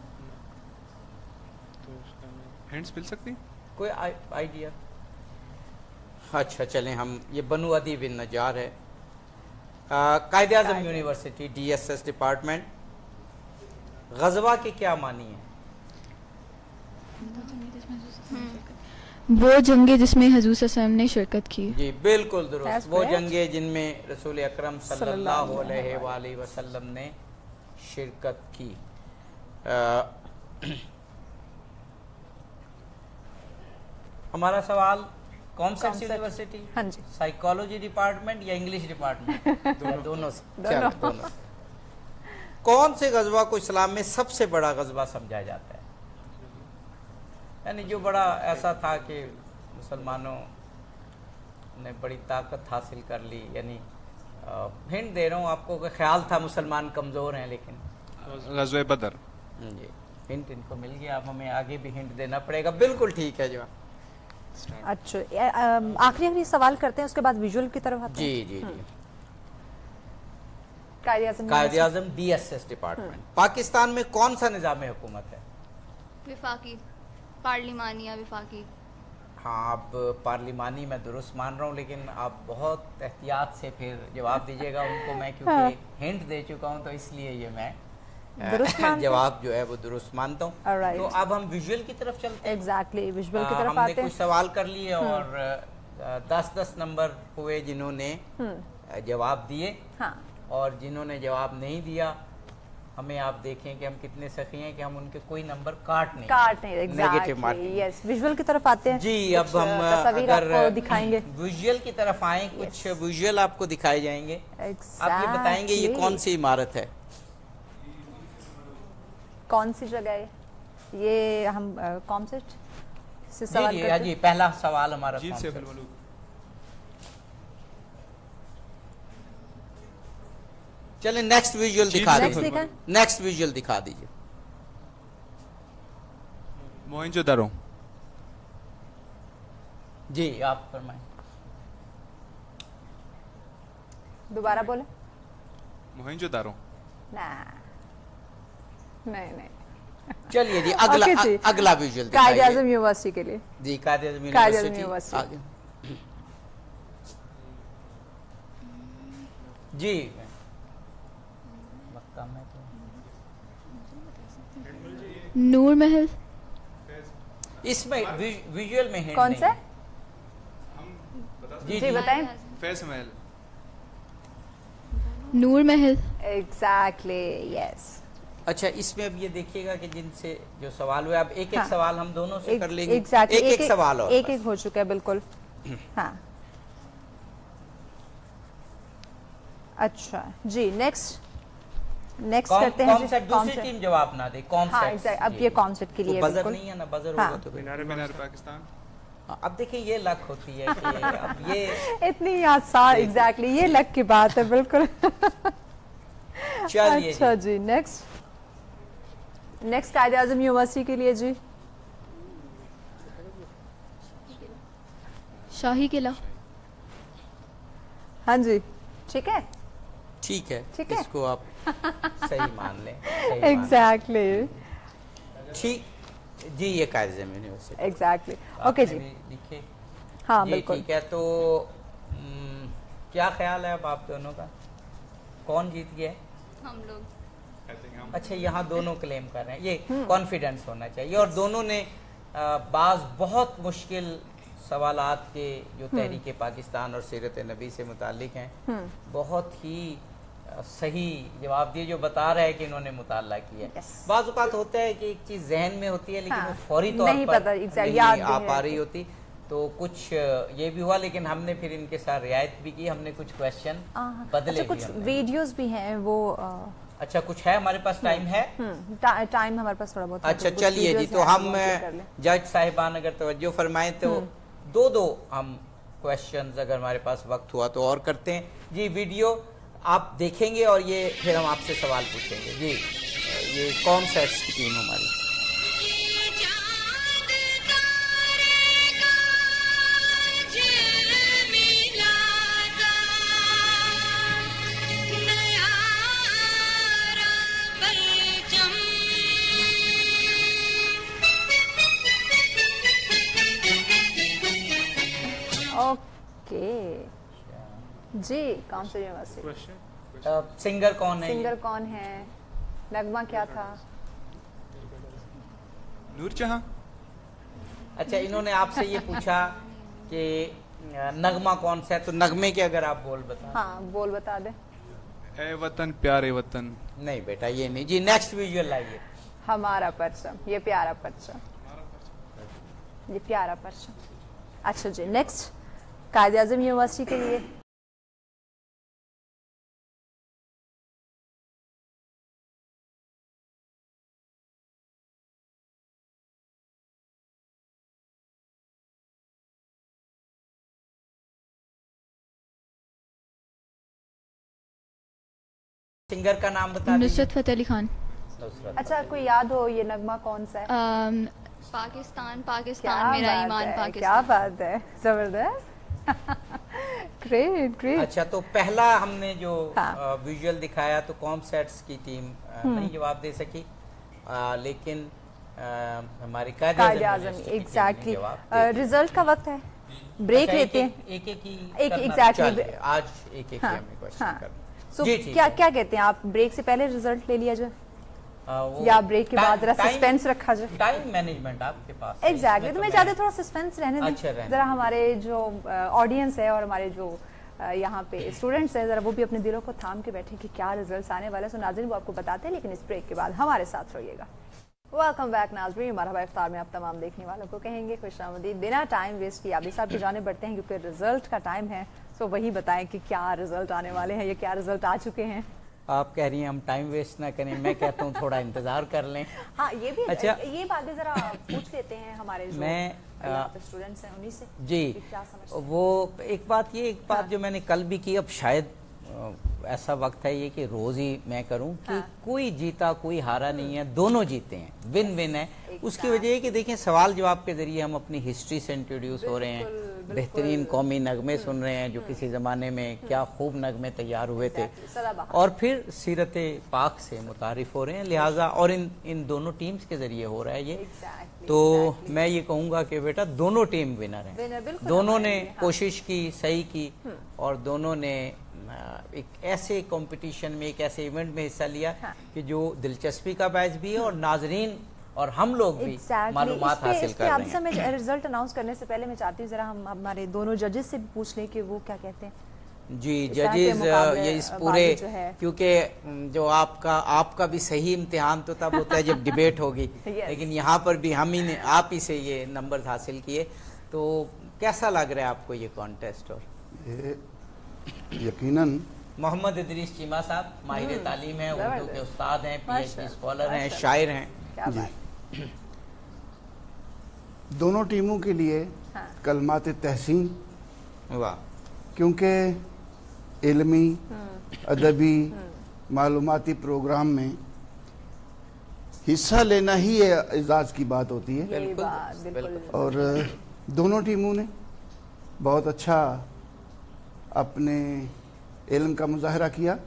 हैंड्स मिल सकती? कोई आइडिया? अच्छा चलें, हम ये बनु अदी बिन नजार है, कायदे आज़म यूनिवर्सिटी DSS डिपार्टमेंट। गजवा के क्या मानी है? वो जंगे जिसमें हजूर सल्लल्लाहु ने शिरकत की। जी बिल्कुल दुरुस्त, वो जंगे जिनमें रसूल अकरम सल्लल्लाहु अलैहि वसल्लम ने शिरकत की। हमारा सवाल कौन सा यूनिवर्सिटी? हाँ जी। साइकोलॉजी डिपार्टमेंट या इंग्लिश डिपार्टमेंट? दोनों चलो दोनों। कौन से गजवा को इस्लाम में सबसे बड़ा गजवा समझा जाता है? यानी जो बड़ा ऐसा था कि मुसलमानों ने बड़ी ताकत हासिल कर ली, यानी हिंट दे रहा हूँ आपको कि ख्याल था मुसलमान कमज़ोर हैं, लेकिन गज़वे बदर। जी हिंट इनको मिल गया, अब हमें आगे भी हिंट देना पड़ेगा। बिल्कुल ठीक है जवाब। अच्छा, आखिरी सवाल करते हैं, उसके बाद विजुअल की तरफ आते हैं। जी जी जी। कायदे आज़म DSS डिपार्टमेंट। पाकिस्तान में कौन सा निज़ाम हुकूमत है? विफाकी, पार्लिमानी या विफाकी। हाँ, अब पार्लिमानी मैं दुरुस्त मान रहा हूँ, लेकिन आप बहुत एहतियात से फिर जवाब दीजिएगा उनको, मैं क्योंकि हिंट दे चुका हूँ तो इसलिए ये मैं जवाब जो है वो दुरुस्त मानता हूँ। तो अब हम विजुअल की तरफ चलते हैं। एग्जैक्टली, विजुअल की तरफ हमने आते हैं। कुछ सवाल कर लिए और 10-10 नंबर हुए जिन्होंने जवाब दिए। हाँ। और जिन्होंने जवाब नहीं दिया, हमें आप देखें कि हम कितने सखी हैं कि हम उनके कोई नंबर काट नहीं नेगेटिव मार्किंग। यस, विजुअल की तरफ आते हैं। जी, अब हम अगर दिखाएंगे विजुअल की तरफ आए, कुछ विजुअल आपको दिखाए जाएंगे। आप ये बताएंगे ये कौन सी इमारत है? कौन सी जगह है ये? हम कौन से सवाल करते हैं? जी पहला सवाल हमारा चले नेक्स्ट विजुअल दिखा दीजिए। नेक्स्ट विजुअल दिखा दीजिए। मोहनजोदारो। जी आप फरमाएं। दोबारा बोले। मोहनजोदारो। नहीं। चलिए जी, अगला विजुअल दिखाइए। कायदे आज़म यूनिवर्सिटी के लिए। जी, कायदे आज़म यूनिवर्सिटी। जी नूर महल। इसमें विजुअल में कौन सा? जी बताएं। फैज महल। नूर महल। Exactly, yes. अच्छा, इसमें अब ये देखिएगा कि जिनसे जो सवाल हुए, अब एक सवाल हम दोनों से कर लेंगे। एक सवाल और एक हो चुका है, बिल्कुल। हाँ, अच्छा जी। नेक्स्ट करते हैं। कॉन्सेप्ट दूसरी टीम जवाब ना दे। कॉन्सेप्ट। हाँ, अब ये कॉन्सेप्ट के लिए बजर नहीं है ना, बजर होगा तो मीनार पाकिस्तान। अब देखिए ये लक होती है कि अब ये इतनी आसान। एग्जैक्टली, ये लक की बात है, बिल्कुल। चलिए अच्छा जी, नेक्स्ट कायदे आज़म यूनिवर्सिटी के लिए जी। शाही किला। हाँ जी, ठीक है। इसको आप सही मान लें। एग्जैक्टली, ठीक जी, ये Quaid Azam university. Exactly, okay जी। लिखे। हाँ बिल्कुल, ठीक है। तो क्या ख्याल है अब आप दोनों का, कौन जीत गया? हम लोग। अच्छा, यहाँ दोनों क्लेम कर रहे हैं, ये कॉन्फिडेंस होना चाहिए। और दोनों ने बाज बहुत मुश्किल सवालात के जो तहरीक पाकिस्तान और सीरत नबी से मुतालिक हैं, बहुत ही सही जवाब दिए, जो बता रहा है कि इन्होंने मुताला किया है। बाज़ औक़ात होता है कि एक चीज़ जहन में होती है, लेकिन वो फौरी तौर पर नहीं आ पा रही होती, तो कुछ ये भी हुआ। लेकिन हमने फिर इनके साथ रियायत भी की, हमने कुछ क्वेश्चन बदले। कुछ वीडियोस भी हैं वो। अच्छा, कुछ है हमारे पास? टाइम है? टाइम हमारे पास थोड़ा बहुत। अच्छा चलिए जी, तो हम जज साहिबान अगर तवज्जो फरमाएं तो दो हम क्वेश्चंस अगर हमारे पास वक्त हुआ तो और करते हैं जी। वीडियो आप देखेंगे और ये फिर हम आपसे सवाल पूछेंगे जी। ये कौन सेट्स की टीम हमारी? ओके जी, कौन सी यूनिवर्सिटी? सिंगर कौन है? सिंगर कौन है? नगमा क्या था? नूरजहां। अच्छा, इन्होंने आपसे ये पूछा कि नगमा कौन सा है, तो नगमे के अगर आप बोल बता। हाँ, बोल बता दे। ए वतन प्यारे वतन। नहीं बेटा, ये नहीं जी। नेक्स्ट विजुअल लाइए। हमारा परचम, ये प्यारा परचम, ये प्यारा परचम। अच्छा जी, नेक्स्ट कायदे आज़म यूनिवर्सिटी के लिए। सिंगर का नाम बता दीजिए। नुसरत फतेह अली खान। अच्छा, कोई याद हो ये नगमा कौन सा है? पाकिस्तान क्या पाकिस्तान मेरा बात ईमान है, क्या पाकिस्तान। बात है, जबरदस्त। Great great. अच्छा, तो पहला हमने जो हाँ। विजुअल दिखाया तो कॉमसेट्स की टीम नहीं जवाब दे सकी, लेकिन हमारी कायदे आज़म एग्जैक्टली। रिजल्ट का वक्त है, ब्रेक लेते हैं। एक एक ही एक करना। exactly। चलिए, आज एक एक ही हमें क्वेश्चन हाँ। करना। So, जी, ठीक क्या है। क्या कहते हैं आप, ब्रेक से पहले रिजल्ट ले लिया जाए वो या ब्रेक के बाद जरा टाइम- सस्पेंस रखा जाए? टाइम मैनेजमेंट आपके पास है, एग्जैक्टली, इसमें तो मैं मैं- चाहती हूँ थोड़ा सस्पेंस रहने दें। अच्छा, रहने जरा हमारे जो ऑडियंस है और हमारे जो यहाँ पे स्टूडेंट्स हैं, जरा वो भी अपने दिलों को थाम के बैठे कि क्या रिजल्ट्स आने वाले हैं। सो नाज़रीन, वो आपको बताते हैं, लेकिन इस ब्रेक के बाद हमारे साथ रहिएगा। वेलकम बैक नाज़रीन, मरहबा इफ्तार में आप तमाम देखने वालों को कहेंगे खुशामदीद। बिना टाइम वेस्ट किए आबिद साहब की जाने बढ़ते हैं, क्योंकि रिजल्ट का टाइम है। सो वही बताएं कि क्या रिजल्ट आने वाले हैं, या क्या रिजल्ट आ चुके हैं। आप कह रही हैं हम टाइम वेस्ट ना करें, मैं कहता हूँ थोड़ा इंतजार कर लें। हाँ, ये भी अच्छा। ये बातें जरा पूछ लेते हैं हमारे जो स्टूडेंट्स हैं उन्हीं से जी। कि क्या समझते हैं। वो एक बात जो मैंने कल भी की, अब शायद ऐसा वक्त है ये कि रोज ही मैं करूं कि कोई जीता कोई हारा नहीं है, दोनों जीते हैं, विन विन है। उसकी वजह है कि देखें, सवाल जवाब के जरिए हम अपनी हिस्ट्री से इंट्रोड्यूस हो रहे हैं, बेहतरीन कौमी नगमे सुन रहे हैं जो किसी ज़माने में क्या खूब नगमे तैयार हुए थे, और फिर सीरत पाक से मुतारिफ हो रहे हैं। लिहाजा और इन दोनों टीम्स के जरिए हो रहा है ये। तो मैं ये कहूँगा कि बेटा दोनों टीम विनर हैं, दोनों ने कोशिश की, सही की, और दोनों ने एक ऐसे कंपटीशन में, एक ऐसे इवेंट में हिस्सा लिया कि जो दिलचस्पी का बायस भी है, और नाजरीन और हम लोग भी मालूमात हासिल कर रहे हैं। मैं रिजल्ट अनाउंस करने से पहले मैं चाहती हूँ जरा हम हमारे दोनों जजेस से भी पूछ लें कि वो क्या कहते हैं। जी, जजेस ये इस पूरे, क्योंकि जो आपका भी सही इम्तिहान तो तब होता है जब डिबेट होगी, लेकिन यहाँ पर भी आप ही से ये नंबर हासिल किए, तो कैसा लग रहा है आपको ये कॉन्टेस्ट? और यकीनन मोहम्मद इदरीस चीमा साहब माहिर तालीम हैं, उर्दू के उस्ताद हैं, PhD स्कॉलर हैं, शायर हैं। जी, दोनों टीमों के लिए कलमात तहसीन, वाह, क्योंकि इल्मी अदबी मालूमाती प्रोग्राम में हिस्सा लेना ही एजाज़ की बात होती है। बिल्कुल। और दोनों टीमों ने बहुत अच्छा अपने इल्म का मुजाहरा किया।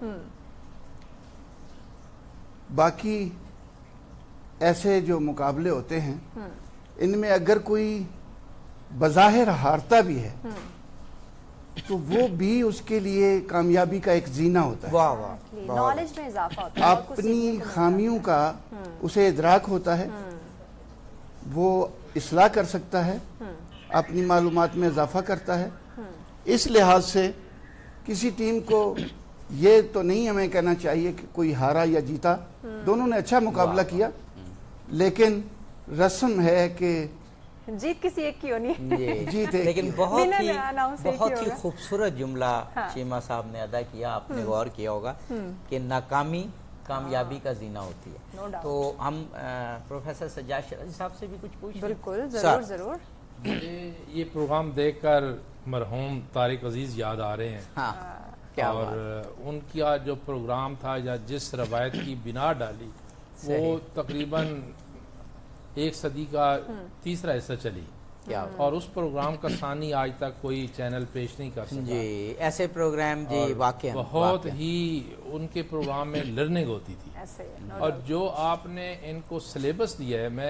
बाकी ऐसे जो मुकाबले होते हैं, इनमें अगर कोई बज़ाहिर हारता भी है तो वो भी उसके लिए कामयाबी का एक जीना होता है। वाह वाह, नॉलेज में इजाफा होता है, अपनी खामियों का उसे इदराक होता है, वो इस्लाह कर सकता है, अपनी मालूमात में इजाफा करता है। इस लिहाज से किसी टीम को ये तो नहीं हमें कहना चाहिए कि कोई हारा या जीता, दोनों ने अच्छा मुकाबला किया, लेकिन रस्म है कि जीत किसी एक की होनी है। जीत एक लेकिन की बहुत ही खूबसूरत जुमला चीमा साहब ने अदा किया, आपने गौर किया होगा कि नाकामी कामयाबी का जीना होती है। तो हम प्रोफेसर सज्जाद शराजी साहब से भी कुछ पूछ। बिल्कुल, जरूर जरूर। ये प्रोग्राम देखकर मरहूम तारिक अजीज याद आ रहे हैं। हाँ, क्या और उनका जो प्रोग्राम था या जिस रवायत की बिना डाली, वो तकरीबन 1 सदी का तीसरा हिस्सा चली। और उस प्रोग्राम का सानी आज तक कोई चैनल पेश नहीं कर सका। जी, ऐसे प्रोग्राम जी वाकई बहुत ही उनके प्रोग्राम में लर्निंग होती थी। और जो आपने इनको सिलेबस दिया है, मैं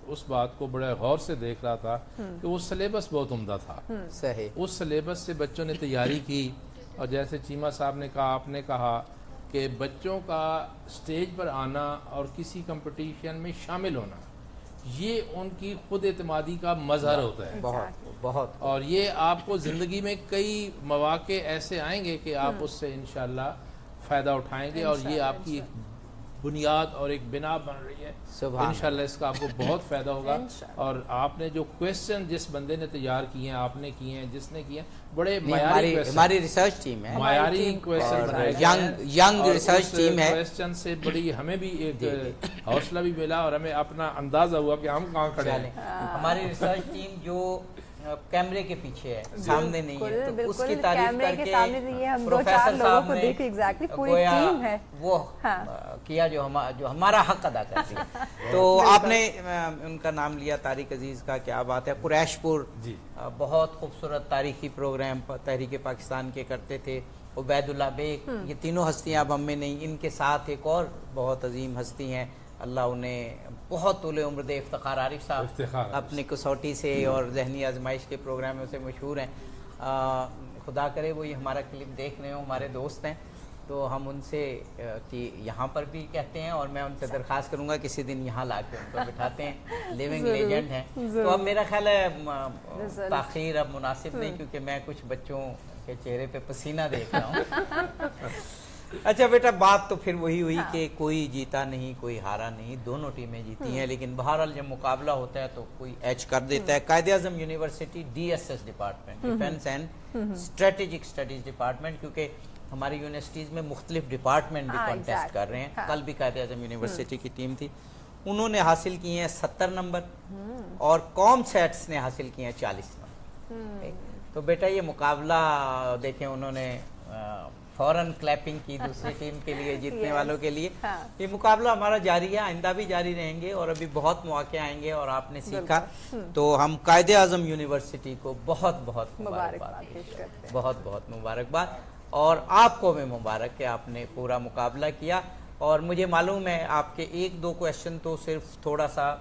اس بات کو بڑے غور سے دیکھ رہا تھا کہ وہ سلیبس بہت عمدہ تھا. صحیح. اس سلیبس سے بچوں نے تیاری کی اور جیسے چیمہ صاحب نے کہا, آپ نے کہا کہ بچوں کا سٹیج پر آنا اور کسی کمپٹیشن میں شامل ہونا یہ ان کی خود اعتمادی کا مظہر ہوتا ہے. بہت. اور یہ آپ کو زندگی میں کئی مواقع ایسے آئیں گے کہ آپ اس سے انشاءاللہ فائدہ اٹھائیں گے اور یہ آپ کی بنیاد اور ایک بنا بن رہی ہے. انشاءاللہ اس کا آپ کو بہت فائدہ ہوگا. اور آپ نے جو کویسچن جس بندے نے تیار کیے ہیں, آپ نے کیے ہیں, جس نے کیے ہیں, بڑے معیاری ہماری ریسرچ ٹیم ہے, معیاری کویسچن بنائے, ینگ ریسرچ ٹیم ہے. کویسچن سے بڑی ہمیں بھی ایک حوصلہ بھی ملا اور ہمیں اپنا اندازہ ہوا کہ ہم کہاں کھڑے ہیں. ہماری ریسرچ ٹیم جو کیمرے کے پیچھے ہے, سامنے نہیں ہے, تو اس کی تعریف کر کے پروفیسر صاحب نے وہ کیا جو ہمارا حق ادا کرتی ہے. تو آپ نے ان کا نام لیا طارق عزیز کا, کیا بات ہے. قریش پور بہت خوبصورت تاریخی پروگرام تحریک پاکستان کے کرتے تھے. عبید اللہ بیگ, یہ تینوں ہستیاں اب ہم میں نہیں, ان کے ساتھ ایک اور بہت عظیم ہستی ہیں, اللہ انہیں بہت طول عمر دے, افتخار عارف صاحب اپنی کسوٹی سے اور ذہنی آزمائش کے پروگراموں سے مشہور ہیں. خدا کرے وہ یہ ہمارا کلپ دیکھ رہے ہوں, ہمارے دوست ہیں, تو ہم ان سے یہاں پر بھی کہتے ہیں اور میں ان سے درخواست کروں گا کسی دن یہاں لا کے ان کو بٹھاتے ہیں. لیونگ لیجنڈ ہیں. تو اب میرا خیال ہے تاخیر اب مناسب نہیں, کیونکہ میں کچھ بچوں کے چہرے پہ پسینہ دیکھ رہا ہوں. اچھا بیٹا, بات تو پھر وہی ہوئی کہ کوئی جیتا نہیں کوئی ہارا نہیں, دونوں ٹیمیں جیتی ہیں, لیکن بہرحال جب مقابلہ ہوتا ہے تو کوئی ایچ کر دیتا ہے. Quaid Azam university DSS department, defence and strategic studies department, کیونکہ ہماری یونیورسٹیز میں مختلف ڈپارٹمنٹ بھی کانٹیسٹ کر رہے ہیں. کل بھی قائد اعظم یونیورسٹی کی ٹیم تھی, انہوں نے حاصل کیے ہیں 70 نمبر اور کام سیٹس نے حاصل کیے ہیں 40 نمبر. تو بیٹا یہ مقابلہ دیکھیں, انہوں نے فوراً کلیپنگ کی دوسری ٹیم کے لیے, جیتنے والوں کے لیے. یہ مقابلہ ہمارا جاری ہے, آئندہ بھی جاری رہیں گے اور ابھی بہت مواقع آئیں گے. اور آپ نے سیکھا تو ہم قائد اعظم یونیورسٹی کو بہت بہت مبارکباد, بہت بہت مبارکباد. اور آپ کو بھی مبارک کہ آپ نے پورا مقابلہ کیا. اور مجھے معلوم ہے آپ کے 1-2 کویسچن تو صرف تھوڑا سا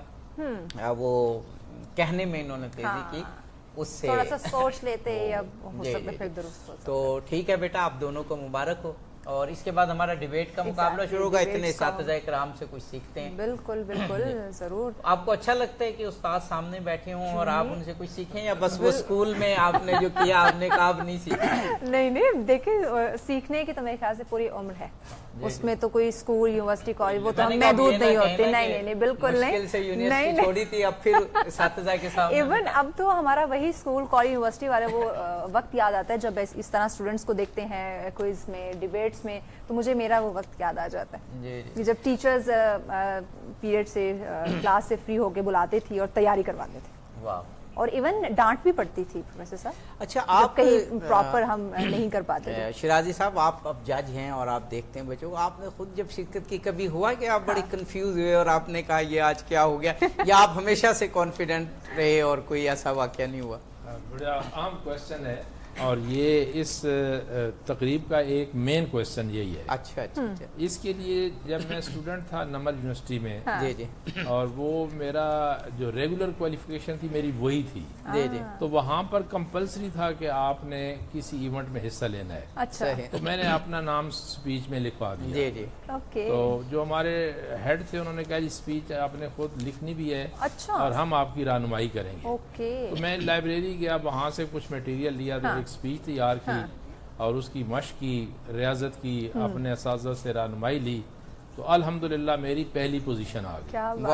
وہ کہنے میں انہوں نے تیزی کی, اس سے تھوڑا سا سوچ لیتے یا ہو سکتا پھر درست ہو. تو ٹھیک ہے بیٹا, آپ دونوں کو مبارک ہو. اور اس کے بعد ہمارا ڈیبیٹ کا مقابلہ شروع ہوگا. اتنے اساتذہ کرام سے کچھ سیکھتے ہیں. بالکل بالکل ضرور. آپ کو اچھا لگتا ہے کہ استاد سامنے بیٹھے ہوں اور آپ ان سے کچھ سیکھیں, یا بس وہ اسکول میں آپ نے جو کیا آپ نے کہا آپ نہیں سیکھا؟ نہیں دیکھیں, سیکھنے کی تو میرے خیال سے پوری عمر ہے, اس میں تو کوئی اسکول یونیورسٹی کالج وہ تو ہم محدود نہیں ہوتے. نہیں بالکل نہیں, مشکل سے یونیورسٹی چھوڑی تھی, اب پھر اساتذہ کے سامنے. ایون اب تو ہمارا وہی اسکول کالج یونیورسٹی والے وہ وقت یاد آتا ہے جب اس طرح اسٹوڈنٹس کو دیکھتے ہیں کوئز میں, ڈیبیٹس میں, تو مجھے میرا وہ وقت یاد آ جاتا ہے جب ٹیچرز پیریڈ سے کلاس سے فری ہو کے بلاتے تھی اور تیاری کرواتے تھے. اور ایون ڈانٹ بھی پڑتی تھی پروفیسر صاحب. اچھا, آپ کہیں پراپر ہم نہیں کر پاتے. شیرازی صاحب, آپ اب جج ہیں اور آپ دیکھتے ہیں بچوں کو, آپ نے خود جب شرکت کی کبھی ہوا کہ آپ بڑی کنفیوز ہوئے اور آپ نے کہا یہ آج کیا ہو گیا, یا آپ ہمیشہ سے کانفیڈنٹ رہے اور کوئی ایسا واقعہ نہیں ہوا؟ بڑا عام کویسچن ہے اور یہ اس تقریب کا ایک مین کویسچن یہی ہے. اچھا. اس کے لیے جب میں اسٹوڈنٹ تھا نمل یونیورسٹی میں, اور وہ میرا جو ریگولر کوالیفیکیشن تھی میری وہی تھی, تو وہاں پر کمپلسری تھا کہ آپ نے کسی ایونٹ میں حصہ لینا ہے. اچھا. تو میں نے اپنا نام سپیچ میں لکھوا دیا. تو جو ہمارے ہیڈ تھے انہوں نے کہا جی سپیچ آپ نے خود لکھنی بھی ہے اور ہم آپ کی رہنمائی کریں گے. تو میں لائبریری گیا, وہاں سے کچھ مٹیریل لیا, سپیچ تیار کی اور اس کی مشق کی, ریاضت کی, اپنے اساتذہ سے رہنمائی لی, تو الحمدللہ میری پہلی پوزیشن آ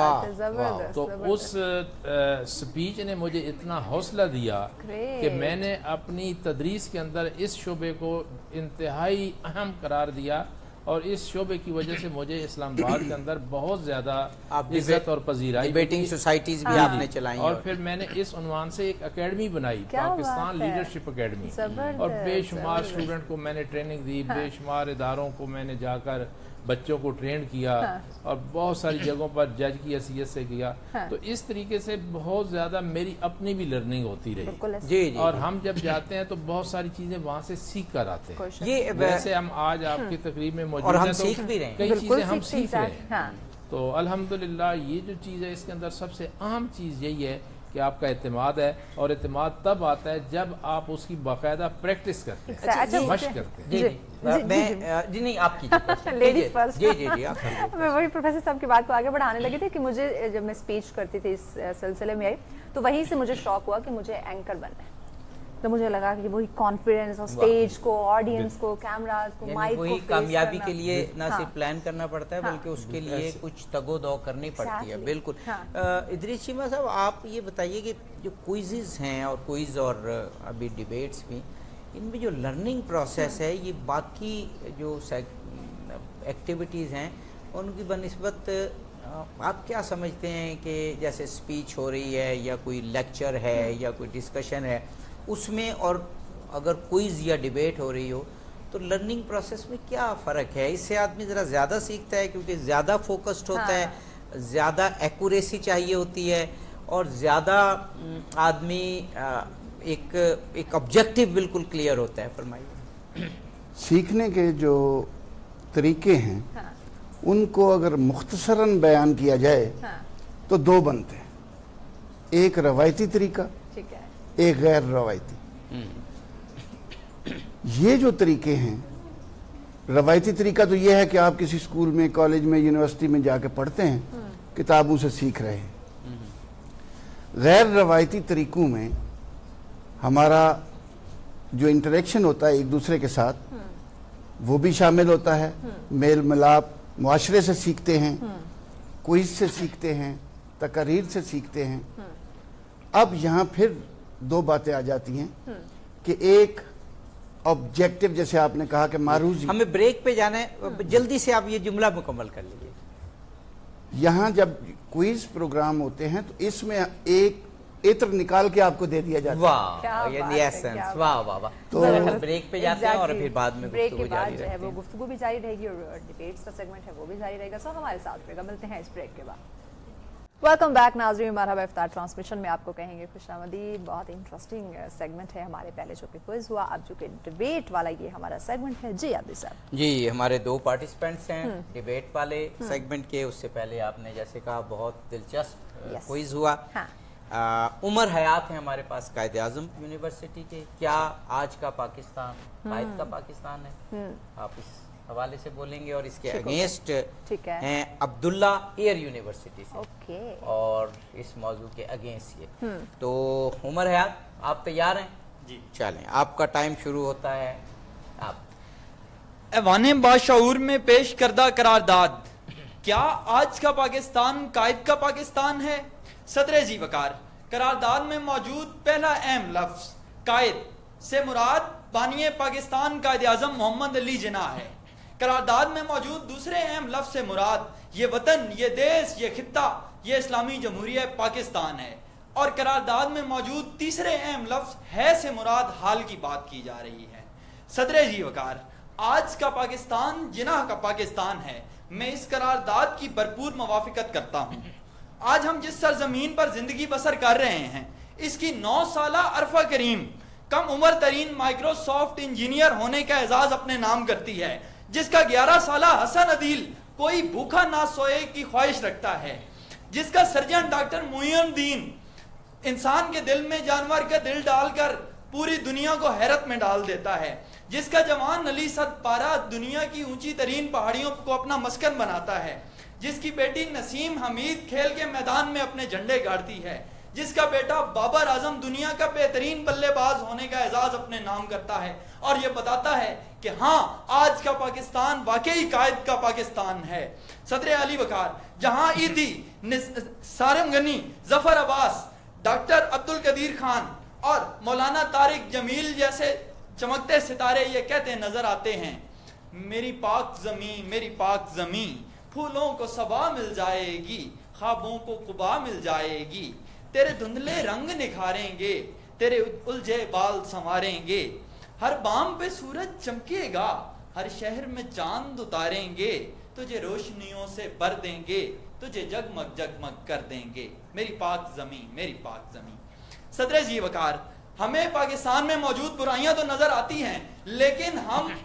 گئی. تو اس سپیچ نے مجھے اتنا حوصلہ دیا کہ میں نے اپنی تدریس کے اندر اس شعبے کو انتہائی اہم قرار دیا, اور اس شعبے کی وجہ سے مجھے اسلام آباد کے اندر بہت زیادہ عزت اور پذیرائی, ڈیبیٹنگ سوسائٹیز بھی آپ نے چلائیں, اور پھر میں نے اس عنوان سے ایک اکیڈمی بنائی, پاکستان لیڈرشپ اکیڈمی, اور بے شمار اسٹوڈنٹ کو میں نے ٹریننگ دی, بے شمار اداروں کو میں نے جا کر بچوں کو ٹرین کیا, اور بہت ساری جگہوں پر جج کی حیثیت سے کیا. تو اس طریقے سے بہت زیادہ میری اپنی بھی لرننگ ہوتی رہی, اور ہم جب جاتے ہیں تو بہت ساری چیزیں وہاں سے سیکھ کر آتے ہیں. جیسے ہم آج آپ کی تقریب میں موجود ہیں تو کئی چیزیں ہم سیکھ رہے ہیں. تو الحمدللہ یہ جو چیز ہے اس کے اندر سب سے اہم چیز یہی ہے کہ آپ کا اعتماد ہے، اور اعتماد تب آتا ہے جب آپ اس کی باقاعدہ پریکٹس کرتے ہیں، مشق کرتے ہیں۔ جی نہیں آپ کیجیے لیڈیز فرسٹ۔ جی میں وہی پروفیسر صاحب کی بات کو آگے بڑھانے لگی تھی کہ مجھے جب میں اسپیچ کرتی تھی اس سلسلے میں آئی تو وہیں سے مجھے شوق ہوا کہ مجھے اینکر بننا ہے، تو مجھے لگا کہ وہی کانفیڈنس اور اسٹیج کو، آڈینس کو، کیمراز کو، مائک کو، وہی کامیابی کے لیے نہ صرف پلان کرنا پڑتا ہے بلکہ اس کے لیے کچھ تگ و دو کرنی پڑتی ہے۔ بالکل۔ ادریس چیمہ صاحب آپ یہ بتائیے کہ جو کوئزز ہیں اور کوئز اور ابھی ڈیبیٹس بھی، ان میں جو لرننگ پروسیس ہے یہ باقی جو ایکٹیویٹیز ہیں ان کی بنسبت آپ کیا سمجھتے ہیں کہ جیسے اسپیچ ہو رہی ہے یا کوئی لیکچر ہے یا کوئی ڈسکشن ہے اس میں، اور اگر کوئز یا ڈیبیٹ ہو رہی ہو تو لرننگ پروسیس میں کیا فرق ہے؟ اس سے آدمی ذرا زیادہ سیکھتا ہے کیونکہ زیادہ فوکسڈ ہوتا ہے، زیادہ ایکوریسی چاہیے ہوتی ہے، اور زیادہ آدمی ایک آبجیکٹیو بالکل کلیئر ہوتا ہے۔ فرمائیے۔ سیکھنے کے جو طریقے ہیں ان کو اگر مختصراً بیان کیا جائے تو دو بنتے ہیں، ایک روایتی طریقہ، ایک غیر روایتی۔ یہ جو طریقے ہیں، روایتی طریقہ تو یہ ہے کہ آپ کسی اسکول میں، کالج میں، یونیورسٹی میں جا کے پڑھتے ہیں، کتابوں سے سیکھ رہے ہیں۔ غیر روایتی طریقوں میں ہمارا جو انٹریکشن ہوتا ہے ایک دوسرے کے ساتھ وہ بھی شامل ہوتا ہے، میل ملاپ، معاشرے سے سیکھتے ہیں، کوئز سے سیکھتے ہیں، تقاریر سے سیکھتے ہیں۔ اب یہاں پھر دو باتیں آ جاتی ہیں کہ ایک آبجیکٹو، جیسے آپ نے کہا کہ معروضی، ہمیں بریک پہ جانا ہے، جلدی سے آپ یہ جملہ مکمل کر لیجیے۔ یہاں جب کوئز پروگرام ہوتے ہیں تو اس میں ایک عطر نکال کے آپ کو دے دیا جاتا ہے۔ واہ، یعنی ایسنس، واہ واہ واہ۔ تو بریک پہ جاتے ہیں اور پھر بعد میں گفتگو جاری رہتی ہے۔ وہ گفتگو بھی جاری رہے گی اور ڈیبیٹس کا سیگمنٹ ہے وہ بھی جاری رہے گا، سو ہمارے ساتھ رہے گا۔ ملتے ہیں اس بریک کے بعد۔ ویلکم بیک ناظرین، مرحبا۔ افطار ٹرانسمیشن میں آپ کو کہیں گے خوش آمدید۔ بہت انٹرسٹنگ سیگمنٹ ہے ہمارے، پہلے جو کہ کوئز ہوا، اب جو کہ ڈیبیٹ والا یہ ہمارا سیگمنٹ ہے۔ جی عبدی صاحب۔ جی، ہمارے دو پارٹیسپینٹس ہیں ڈیبیٹ والے سیگمنٹ کے۔ اس سے پہلے آپ نے جیسے کہا بہت دلچسپ کوئز ہوا۔ عمر حیات ہیں ہمارے پاس، قائد اعظم یونیورسٹی کے۔ کیا آج کا پاکستان قائد کا پاکستان ہے؟ آپ اس حوالے سے بولیں گے، اور اس کے اگینسٹ ہیں عبداللہ ایئر یونیورسٹی سے، اور اس موضوع کے اگینسٹ یہ۔ تو عمر حیات آپ تیار ہیں؟ جی چلیں، آپ کا ٹائم شروع ہوتا ہے۔ آپ ایوان باشعور میں پیش کردہ قرارداد، کیا آج کا پاکستان قائد کا پاکستان ہے؟ صدر ذی وقار، قرارداد میں موجود پہلا اہم لفظ قائد سے مراد بانی پاکستان قائد اعظم محمد علی جناح ہے۔ قرارداد میں موجود دوسرے اہم لفظ سے مراد یہ وطن، یہ دیش، یہ خطہ، یہ اسلامی جمہوریہ پاکستان ہے۔ اور قرارداد میں موجود تیسرے اہم لفظ ہے سے مراد حال کی بات کی جا رہی ہے۔ صدر ذی وقار، آج کا پاکستان جناح کا پاکستان ہے۔ میں اس قرارداد کی بھرپور موافقت کرتا ہوں۔ آج ہم جس سرزمین پر زندگی بسر کر رہے ہیں، اس کی 9 سالہ عرفہ کریم کم عمر ترین مائکروسافٹ انجینئر ہونے کا اعزاز اپنے نام کرتی ہے، جس کا 11 سالہ حسن عدیل کوئی بھوکا نہ سوئے کی خواہش رکھتا ہے، جس کا سرجن ڈاکٹر معین الدین انسان کے دل میں جانور کا دل ڈال کر پوری دنیا کو حیرت میں ڈال دیتا ہے، جس کا جوان علی صد پارہ دنیا کی اونچی ترین پہاڑیوں کو اپنا مسکن بناتا ہے، جس کی بیٹی نسیم حمید کھیل کے میدان میں اپنے جھنڈے گاڑتی ہے، جس کا بیٹا بابر اعظم دنیا کا بہترین بلے باز ہونے کا اعزاز اپنے نام کرتا ہے، اور یہ بتاتا ہے کہ ہاں آج کا پاکستان واقعی قائد کا پاکستان ہے۔ صدر علی وقار، جہاں عیدی، سارم غنی، ظفر عباس، ڈاکٹر عبدالقدیر خان اور مولانا طارق جمیل جیسے چمکتے ستارے یہ کہتے نظر آتے ہیں، میری پاک زمین، میری پاک زمین، پھولوں کو صبا مل جائے گی، خوابوں کو قبا مل جائے گی، تیرے دھندلے رنگ نکھاریں گے، تیرے الجھے بال سنواریں گے، ہر بام پہ سورج چمکے گا، ہر شہر میں چاند اتاریں گے، تجھے روشنیوں سے بھر دیں گے، تجھے جگمگ جگمگ کر دیں گے، میری پاک زمین، میری پاک زمین۔ صدر ذی وقار، ہمیں پاکستان میں موجود برائیاں تو نظر آتی ہیں، لیکن ہم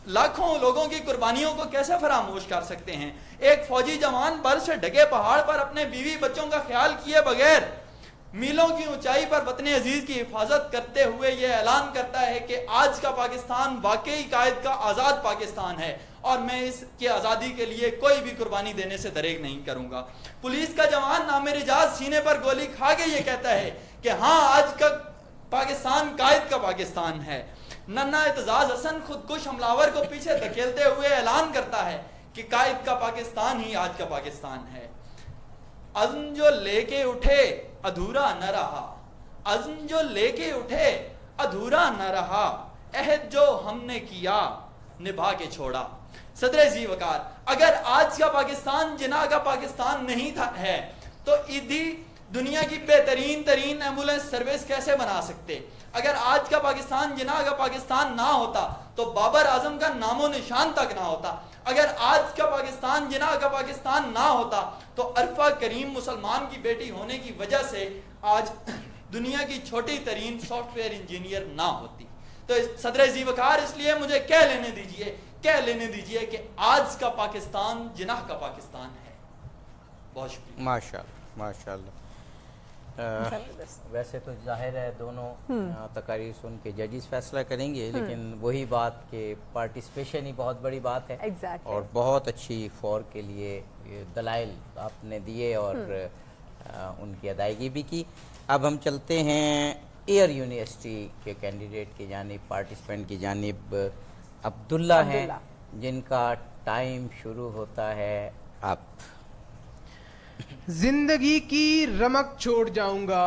لاکھوں لوگوں کی قربانیوں کو کیسے فراموش کر سکتے ہیں؟ ایک فوجی جوان برف سے ڈھکے پہاڑ پر اپنے بیوی بچوں کا خیال کیے بغیر میلوں کی اونچائی پر وطن عزیز کی حفاظت کرتے ہوئے یہ اعلان کرتا ہے کہ آج کا پاکستان واقعی قائد کا آزاد پاکستان ہے اور میں اس کی آزادی کے لیے کوئی بھی قربانی دینے سے دریغ نہیں کروں گا۔ پولیس کا جوان عامر اعجاز سینے پر گولی کھا کے یہ کہتا ہے کہ ہاں آج کا پاکستان قائد کا پاکستان ہے۔ ننا اعتزاز حسن خودکش حملاور کو پیچھے دھکیلتے ہوئے اعلان کرتا ہے کہ قائد کا پاکستان ہی آج کا پاکستان ہے۔ عزم جو لے کے اٹھے ادھورا نہ رہا، عزم جو لے کے اٹھے ادھورا نہ رہا، عہد جو ہم نے کیا نبھا کے چھوڑا۔ صدر ذی وقار، اگر آج کا پاکستان جناح کا پاکستان نہیں تھا ہے تو ایدھی دنیا کی بہترین ترین ایمبولینس سروس کیسے بنا سکتے؟ اگر آج کا پاکستان جناح کا پاکستان نہ ہوتا تو بابر اعظم کا نام و نشان تک نہ ہوتا۔ اگر آج کا پاکستان جناح کا پاکستان نہ ہوتا تو عرفہ کریم مسلمان کی بیٹی ہونے کی وجہ سے آج دنیا کی چھوٹی ترین سافٹ ویئر انجینئر نہ ہوتی۔ تو صدر ذی وقار، اس لیے مجھے کہہ لینے دیجئے کہ آج کا پاکستان جناح کا پاکستان ہے۔ بہت شکریہ۔ ماشاءاللہ ماشاءاللہ۔ ویسے تو ظاہر ہے دونوں تقاریر سن کے ججز فیصلہ کریں گے، لیکن وہی بات کہ پارٹیسپیشن ہی بہت بڑی بات ہے اور بہت اچھی فور کے لیے دلائل آپ نے دیے اور ان کی ادائیگی بھی کی۔ اب ہم چلتے ہیں ایئر یونیورسٹی کے کینڈیڈیٹ کی جانب، پارٹیسپینٹ کی جانب عبداللہ ہیں، جن کا ٹائم شروع ہوتا ہے اب۔ زندگی کی رمق چھوڑ جاؤں گا،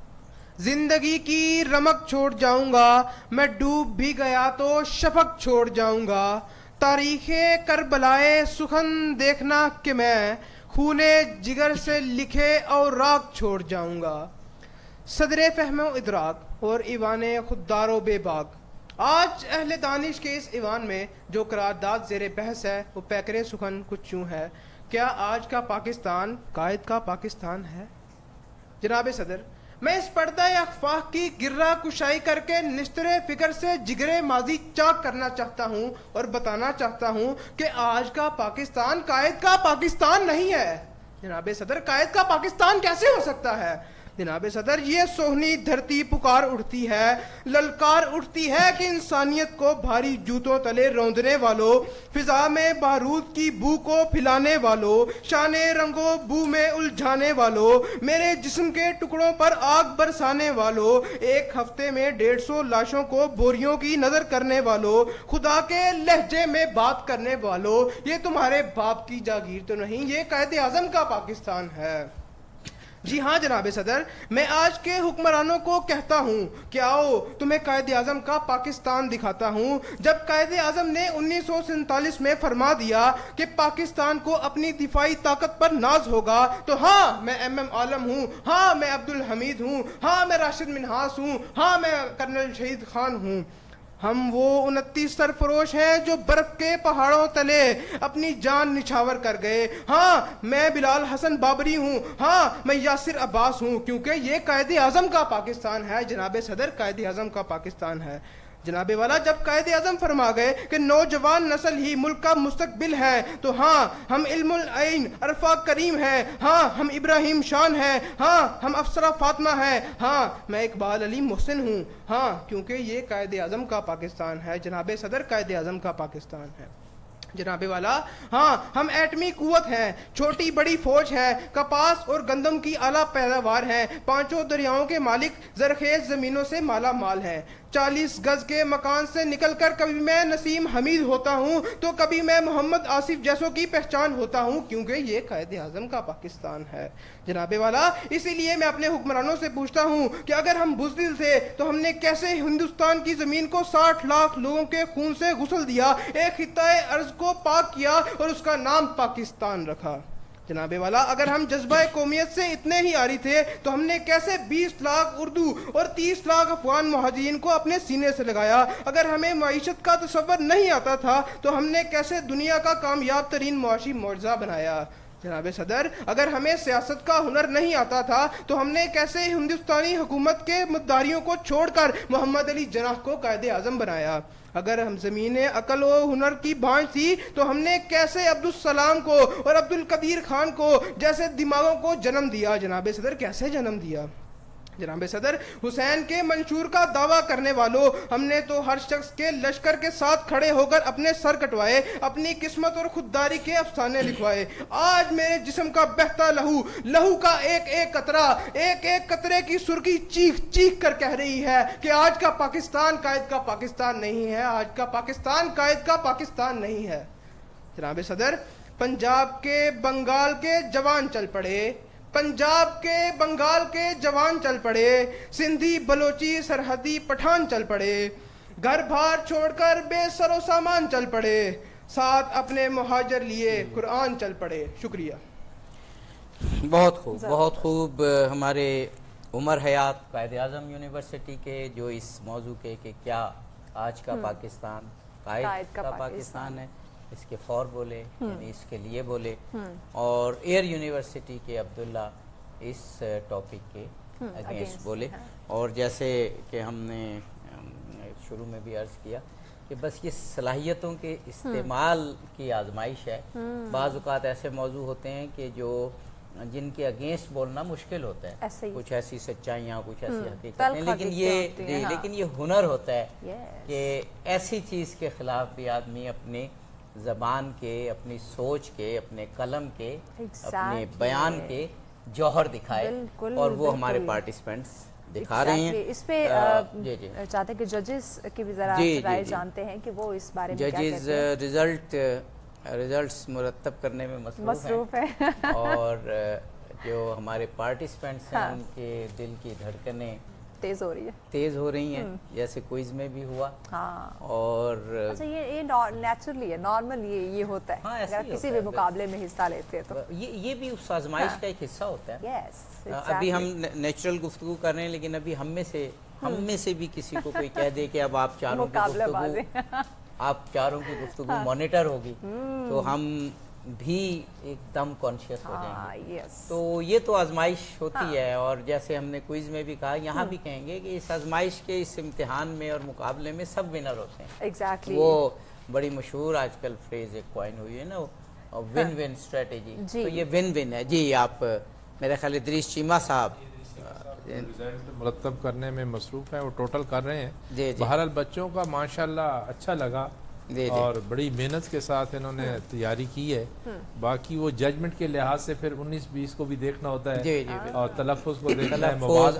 زندگی کی رمق چھوڑ جاؤں گا، میں ڈوب بھی گیا تو شفق چھوڑ جاؤں گا، تاریخ کربلائے سخن دیکھنا کہ میں خونے جگر سے لکھے اور راک چھوڑ جاؤں گا۔ صدر فہم و ادراک اور ایوان خوددار و بے باک، آج اہل دانش کے اس ایوان میں جو قرارداد زیر بحث ہے وہ پیکر سخن کچھ یوں ہے: کیا آج کا پاکستان قائد کا پاکستان ہے؟ جناب صدر، میں اس پردہ اخفاق کی گرہ کشائی کر کے نشتر فکر سے جگرے ماضی چاک کرنا چاہتا ہوں اور بتانا چاہتا ہوں کہ آج کا پاکستان قائد کا پاکستان نہیں ہے۔ جناب صدر، قائد کا پاکستان کیسے ہو سکتا ہے؟ جناب صدر، یہ سوہنی دھرتی پکار اٹھتی ہے، للکار اٹھتی ہے کہ انسانیت کو بھاری جوتوں تلے روندنے والوں، فضا میں بارود کی بو کو پھیلانے والوں، شان رنگوں بو میں الجھانے والوں، میرے جسم کے ٹکڑوں پر آگ برسانے والوں، ایک ہفتے میں 150 لاشوں کو بوریوں کی نظر کرنے والوں، خدا کے لہجے میں بات کرنے والوں، یہ تمہارے باپ کی جاگیر تو نہیں، یہ قائد اعظم کا پاکستان ہے۔ جی ہاں جناب صدر، میں آج کے حکمرانوں کو کہتا ہوں کہ آؤ تمہیں قائد اعظم کا پاکستان دکھاتا ہوں۔ جب قائد اعظم نے 1947 میں فرما دیا کہ پاکستان کو اپنی دفاعی طاقت پر ناز ہوگا تو ہاں میں MM عالم ہوں، ہاں میں عبدالحمید ہوں، ہاں میں راشد منہاس ہوں، ہاں میں کرنل شہید خان ہوں۔ ہم وہ 29 سرفروش ہیں جو برف کے پہاڑوں تلے اپنی جان نچھاور کر گئے۔ ہاں میں بلال حسن بابری ہوں، ہاں میں یاسر عباس ہوں، کیونکہ یہ قائد اعظم کا پاکستان ہے۔ جناب صدر، قائد اعظم کا پاکستان ہے۔ جناب والا، جب قائد اعظم فرما گئے کہ نوجوان نسل ہی ملک کا مستقبل ہے تو ہاں ہم علم العین عرفہ کریم ہے، ہاں ہم ابراہیم شان ہے، ہاں ہم افسرہ فاطمہ ہے، ہاں میں اقبال علی محسن ہوں، ہاں کیونکہ یہ قائد اعظم کا پاکستان ہے۔ جناب صدر، قائد اعظم کا پاکستان ہے۔ جناب والا، ہاں ہم ایٹمی قوت ہیں، چھوٹی بڑی فوج ہے، کپاس اور گندم کی اعلیٰ پیداوار ہے، 5 دریاؤں کے مالک، زرخیز زمینوں سے مالا مال ہیں۔ 40 گز کے مکان سے نکل کر کبھی میں نسیم حمید ہوتا ہوں تو کبھی میں محمد آصف جیسوں کی پہچان ہوتا ہوں، کیونکہ یہ قائد اعظم کا پاکستان ہے۔ جناب والا، اسی لیے میں اپنے حکمرانوں سے پوچھتا ہوں کہ اگر ہم بزدل تھے تو ہم نے کیسے ہندوستان کی زمین کو 60 لاکھ لوگوں کے خون سے غسل دیا، ایک خطہ ارض کو پاک کیا اور اس کا نام پاکستان رکھا۔ جناب والا، اگر ہم جذبہ قومیت سے اتنے ہی عاری تھے تو ہم نے کیسے 20 لاکھ اردو اور 30 لاکھ افغان مہاجرین کو اپنے سینے سے لگایا؟ اگر ہمیں معیشت کا تصور نہیں آتا تھا تو ہم نے کیسے دنیا کا کامیاب ترین معاشی معجزہ بنایا؟ जनाब सदर, अगर हमें सियासत का हुनर नहीं आता था तो हमने कैसे हिंदुस्तानी हुकूमत के मुद्दारियों को छोड़कर मोहम्मद अली जिन्नाह को कायदे आज़म बनाया? अगर हम ज़मीन अकल व हुनर की भांज थी तो हमने कैसे अब्दुल सलाम को और अब्दुल कबीर खान को जैसे दिमागों को जन्म दिया? जनाब सदर, कैसे जन्म दिया? जनाब सदर, हुसैन के मंशूर का दावा करने वालों, हमने तो हर शख्स के लश्कर के साथ खड़े होकर अपने सर कटवाए, अपनी किस्मत और खुददारी के अफसाने लिखवाए। आज मेरे जिस्म का बहता लहू का एक एक कतरा, एक एक कतरे की सुर्खी चीख चीख कर कह रही है कि आज का पाकिस्तान कायद का पाकिस्तान नहीं है, आज का पाकिस्तान कायद का पाकिस्तान नहीं है। जनाब सदर, पंजाब के बंगाल के जवान चल पड़े, पंजाब के बंगाल के जवान चल पड़े, सिंधी बलोची सरहदी पठान चल पड़े, घर बार छोड़कर बेसरो सामान चल पड़े, साथ अपने मुहाजिर लिए कुरान चल पड़े। शुक्रिया। बहुत खूब हमारे उमर हयात कायद आज़म यूनिवर्सिटी के जो इस मौजू के कि क्या आज का पाकिस्तान कायद का पाकिस्तान है, इसके फॉर बोले, यानी इसके लिए बोले, और एयर यूनिवर्सिटी के अब्दुल्ला इस टॉपिक के अगेंस्ट बोले। और जैसे कि हमने शुरू में भी अर्ज़ किया कि बस ये सलाहियतों के इस्तेमाल की आजमाइश है। बाज़ औक़ात ऐसे मौजू होते हैं कि जिनके अगेंस्ट बोलना मुश्किल होता है, कुछ ऐसी सच्चाइयाँ, कुछ ऐसी हकीकतें, लेकिन ये हुनर होता है कि ऐसी चीज़ के ख़िलाफ़ भी आदमी अपने ज़बान के, अपनी सोच के, अपने कलम के, अपने बयान के जौहर दिखाए, और वो हमारे पार्टिसिपेंट्स दिखा रहे हैं। इस पे चाहते हैं कि जजेस की भी ज़रा राय जानते हैं कि वो इस बारे में क्या कहते हैं। जजेस रिजल्ट्स मुरतब करने में मसरूफ है और जो हमारे पार्टिसिपेंट्स हैं उनके दिल की धड़कनें तेज हो रही हैं जैसे क्विज में भी हुआ। हाँ। और अच्छा, ये नेचुरली है, नॉर्मल ये होता है। हाँ, अगर किसी भी मुकाबले में हिस्सा लेते हैं तो ये भी उस आजमाइश का एक हिस्सा होता है। अभी हम नेचुरल गुफ्तगू कर रहे हैं, लेकिन अभी हम में से भी किसी को कोई कह दे कि अब आप चारों की गुफ्तगू मॉनिटर होगी, तो हम भी एकदम कॉन्शियस हो जाएंगे। तो ये तो आजमाइश होती है, और जैसे हमने क्विज में भी कहा, यहाँ भी कहेंगे कि इस आजमाइश के, इस इम्तिहान में और मुकाबले में सब विनर होते हैं। Exactly. वो बड़ी मशहूर आजकल फ्रेज एक कॉइन हुई है ना, विन विन स्ट्रेटेजी। तो ये विन विन है जी। आप मेरे ख्याल इदरीस चीमा साहब रिजल्ट मुरतब करने में मसरूफ है, वो टोटल कर रहे हैं। बहरहाल बच्चों का माशाल्लाह अच्छा लगा और बड़ी मेहनत के साथ इन्होंने तैयारी की है। बाकी वो जजमेंट के लिहाज से फिर 19-20 को भी देखना होता है, और तलफ़ुज़ को देखना है, मवाद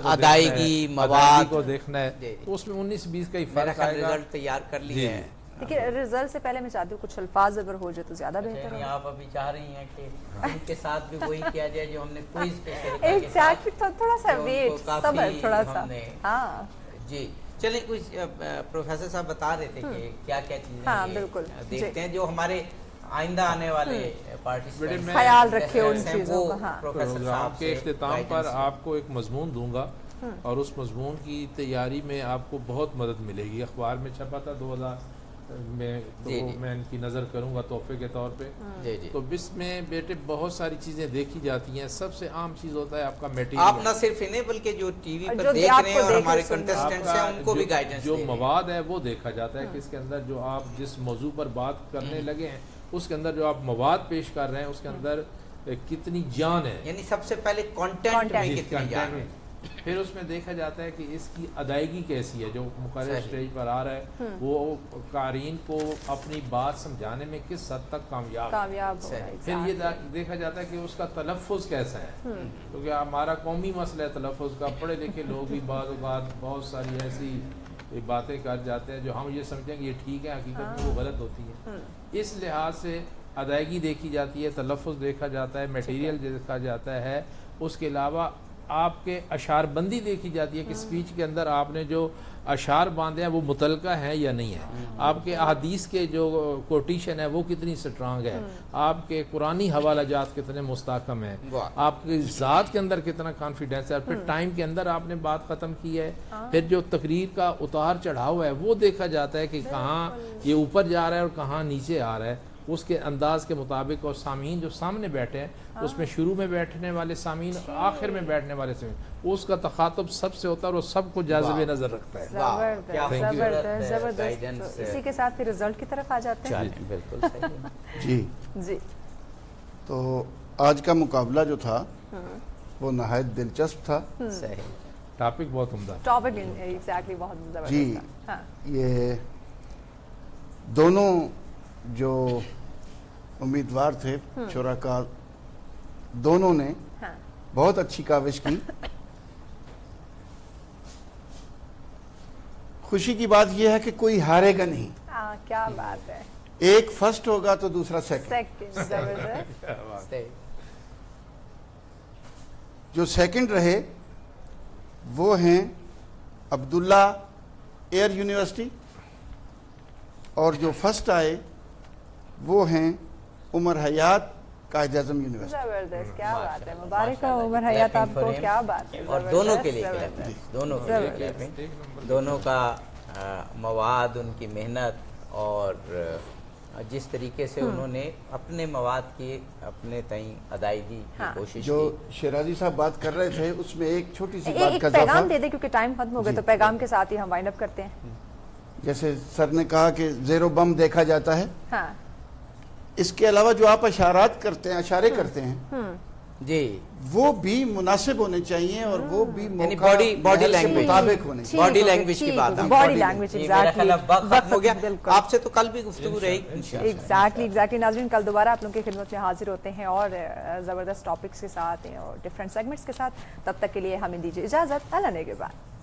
अदायगी को देखना है, उसमें 19-20 का ही फर्क आएगा। रिजल्ट तैयार कर लिए हैं। देखिए, रिजल्ट से पहले मैं चाहती हूँ कुछ अल्फाज अगर हो जाए तो ज्यादा बेहतर है। आप अभी चाह रही हैं कि उनके साथ भी वही किया जाए जो हमने क्विज पे एग्जैक्टली, थोड़ा सा वेट, सब्र थोड़ा सा। हाँ जी, चलिए कुछ प्रोफेसर साहब बता रहे थे कि क्या क्या चीजें। हाँ, बिल्कुल देखते हैं जो हमारे आइंदा आने वाले पार्टिसिपेंट ख्याल रखे उन चीजों का। हाँ। प्रोग्राम के इख्तिताम पर आपको एक मजमून दूंगा, और उस मजमून की तैयारी में आपको बहुत मदद मिलेगी। अखबार में छपा था 2000 में, तो मैं इनकी नज़र करूंगा तोहफे के तौर पे। तो इसमें बेटे बहुत सारी चीज़ें देखी जाती हैं। सबसे आम चीज़ होता है आपका मटेरियल। आप ना सिर्फ इन्हें बल्कि जो टीवी पर देख रहे हैं और हमारे कंटेस्टेंट्स हैं उनको भी गाइडेंस, जो मवाद है वो देखा जाता है कि इसके अंदर जो आप जिस मौजू पर बात करने लगे हैं उसके अंदर जो आप मवाद पेश कर रहे हैं उसके अंदर कितनी जान है, यानी सबसे पहले कंटेंट में कितनी जान है। फिर उसमें देखा जाता है कि इसकी अदायगी कैसी है, जो मुकर्रर स्टेज पर आ रहा है वो कारीन को अपनी बात समझाने में किस हद तक कामयाब है। फिर ये देखा जाता है कि उसका तलफ़ुज़ कैसा है, क्योंकि हमारा कौमी मसला है तलफ़ुज़ का। पढ़े लिखे लोग भी बहुत सारी ऐसी बातें कर जाते हैं जो हम ये समझेंगे ये ठीक है, हकीकत में वो गलत होती है। इस लिहाज से अदायगी देखी जाती है, तलफ़ुज़ देखा जाता है, मटेरियल देखा जाता है। उसके अलावा आपके अशार बंदी देखी जाती है कि स्पीच के अंदर आपने जो अशार बांधे हैं वो मुतलका हैं या नहीं है, आपके अहादीस के जो कोटेशन है वो कितनी स्ट्रांग है, आपके कुरानी हवाला जात कितने मुस्तहकम है, आपकी ज़ात के अंदर कितना कॉन्फिडेंस है, फिर टाइम के अंदर आपने बात ख़त्म की है। फिर जो तकरीर का उतार चढ़ाव है वो देखा जाता है कि कहाँ ये ऊपर जा रहा है और कहाँ नीचे आ रहा है। اس کے انداز کے مطابق، اور سامعین جو سامنے بیٹھے ہیں اس میں شروع میں بیٹھنے والے سامعین اور آخر میں بیٹھنے والے سامعین، اس کا تخاطب سب سے ہوتا ہے اور وہ سب کو جاذب نظر رکھتا ہے. زبردست. اسی کے ساتھ پھر رزلٹ کی طرف آ جاتے ہیں. بالکل جی جی. تو آج کا مقابلہ جو تھا وہ نہایت دلچسپ تھا. صحیح. ٹاپک بہت عمدہ. ٹاپک ایگزیکٹلی بہت زبردست. جی یہ دونوں جو امیدوار تھے شرکاء، دونوں نے بہت اچھی کاوش کی. خوشی کی بات یہ ہے کہ کوئی ہارے گا نہیں. کیا بات ہے. ایک فرسٹ ہوگا تو دوسرا سیکنڈ. جو سیکنڈ رہے وہ ہیں عبداللہ ایئر یونیورسٹی، اور جو فرسٹ آئے وہ ہیں عمر حیات قائد اعظم یونیورسٹی. زبردست. کیا بات ہے. مبارک ہو عمر حیات آپ کو. کیا بات ہے. اور دونوں کے لیے دونوں کا مواد، ان کی محنت اور جس طریقے سے انہوں نے اپنے مواد کی اپنے تئیں ادائیگی کی کوشش کی. جو شیرازی صاحب بات کر رہے تھے اس میں ایک چھوٹی سی بات کا اضافہ. پیغام دے دیں کیونکہ ٹائم ختم ہو گیا تو پیغام کے ساتھ ہی ہم وائنڈ اپ کرتے ہیں. جیسے سر نے کہا کہ زیرو بم دیکھا جاتا ہے، اس کے علاوہ جو آپ اشارات کرتے ہیں، اشارے کرتے ہیں جی، وہ بھی مناسب ہونے چاہیے اور وہ بھی باڈی لینگویج مطابق ہونے چاہیے. باڈی لینگویج کی بات ہے. Body language exactly. وقت ہو گیا. آپ سے تو کل بھی گفتگو رہی. ایگزیکٹلی. ناظرین کل دوبارہ آپ لوگوں کی خدمت میں حاضر ہوتے ہیں اور زبردست ٹاپکس کے ساتھ اور ڈفرینٹ سیگمنٹس کے ساتھ. تب تک کے لیے ہمیں دیجیے اجازت. اللہ نے کے بعد.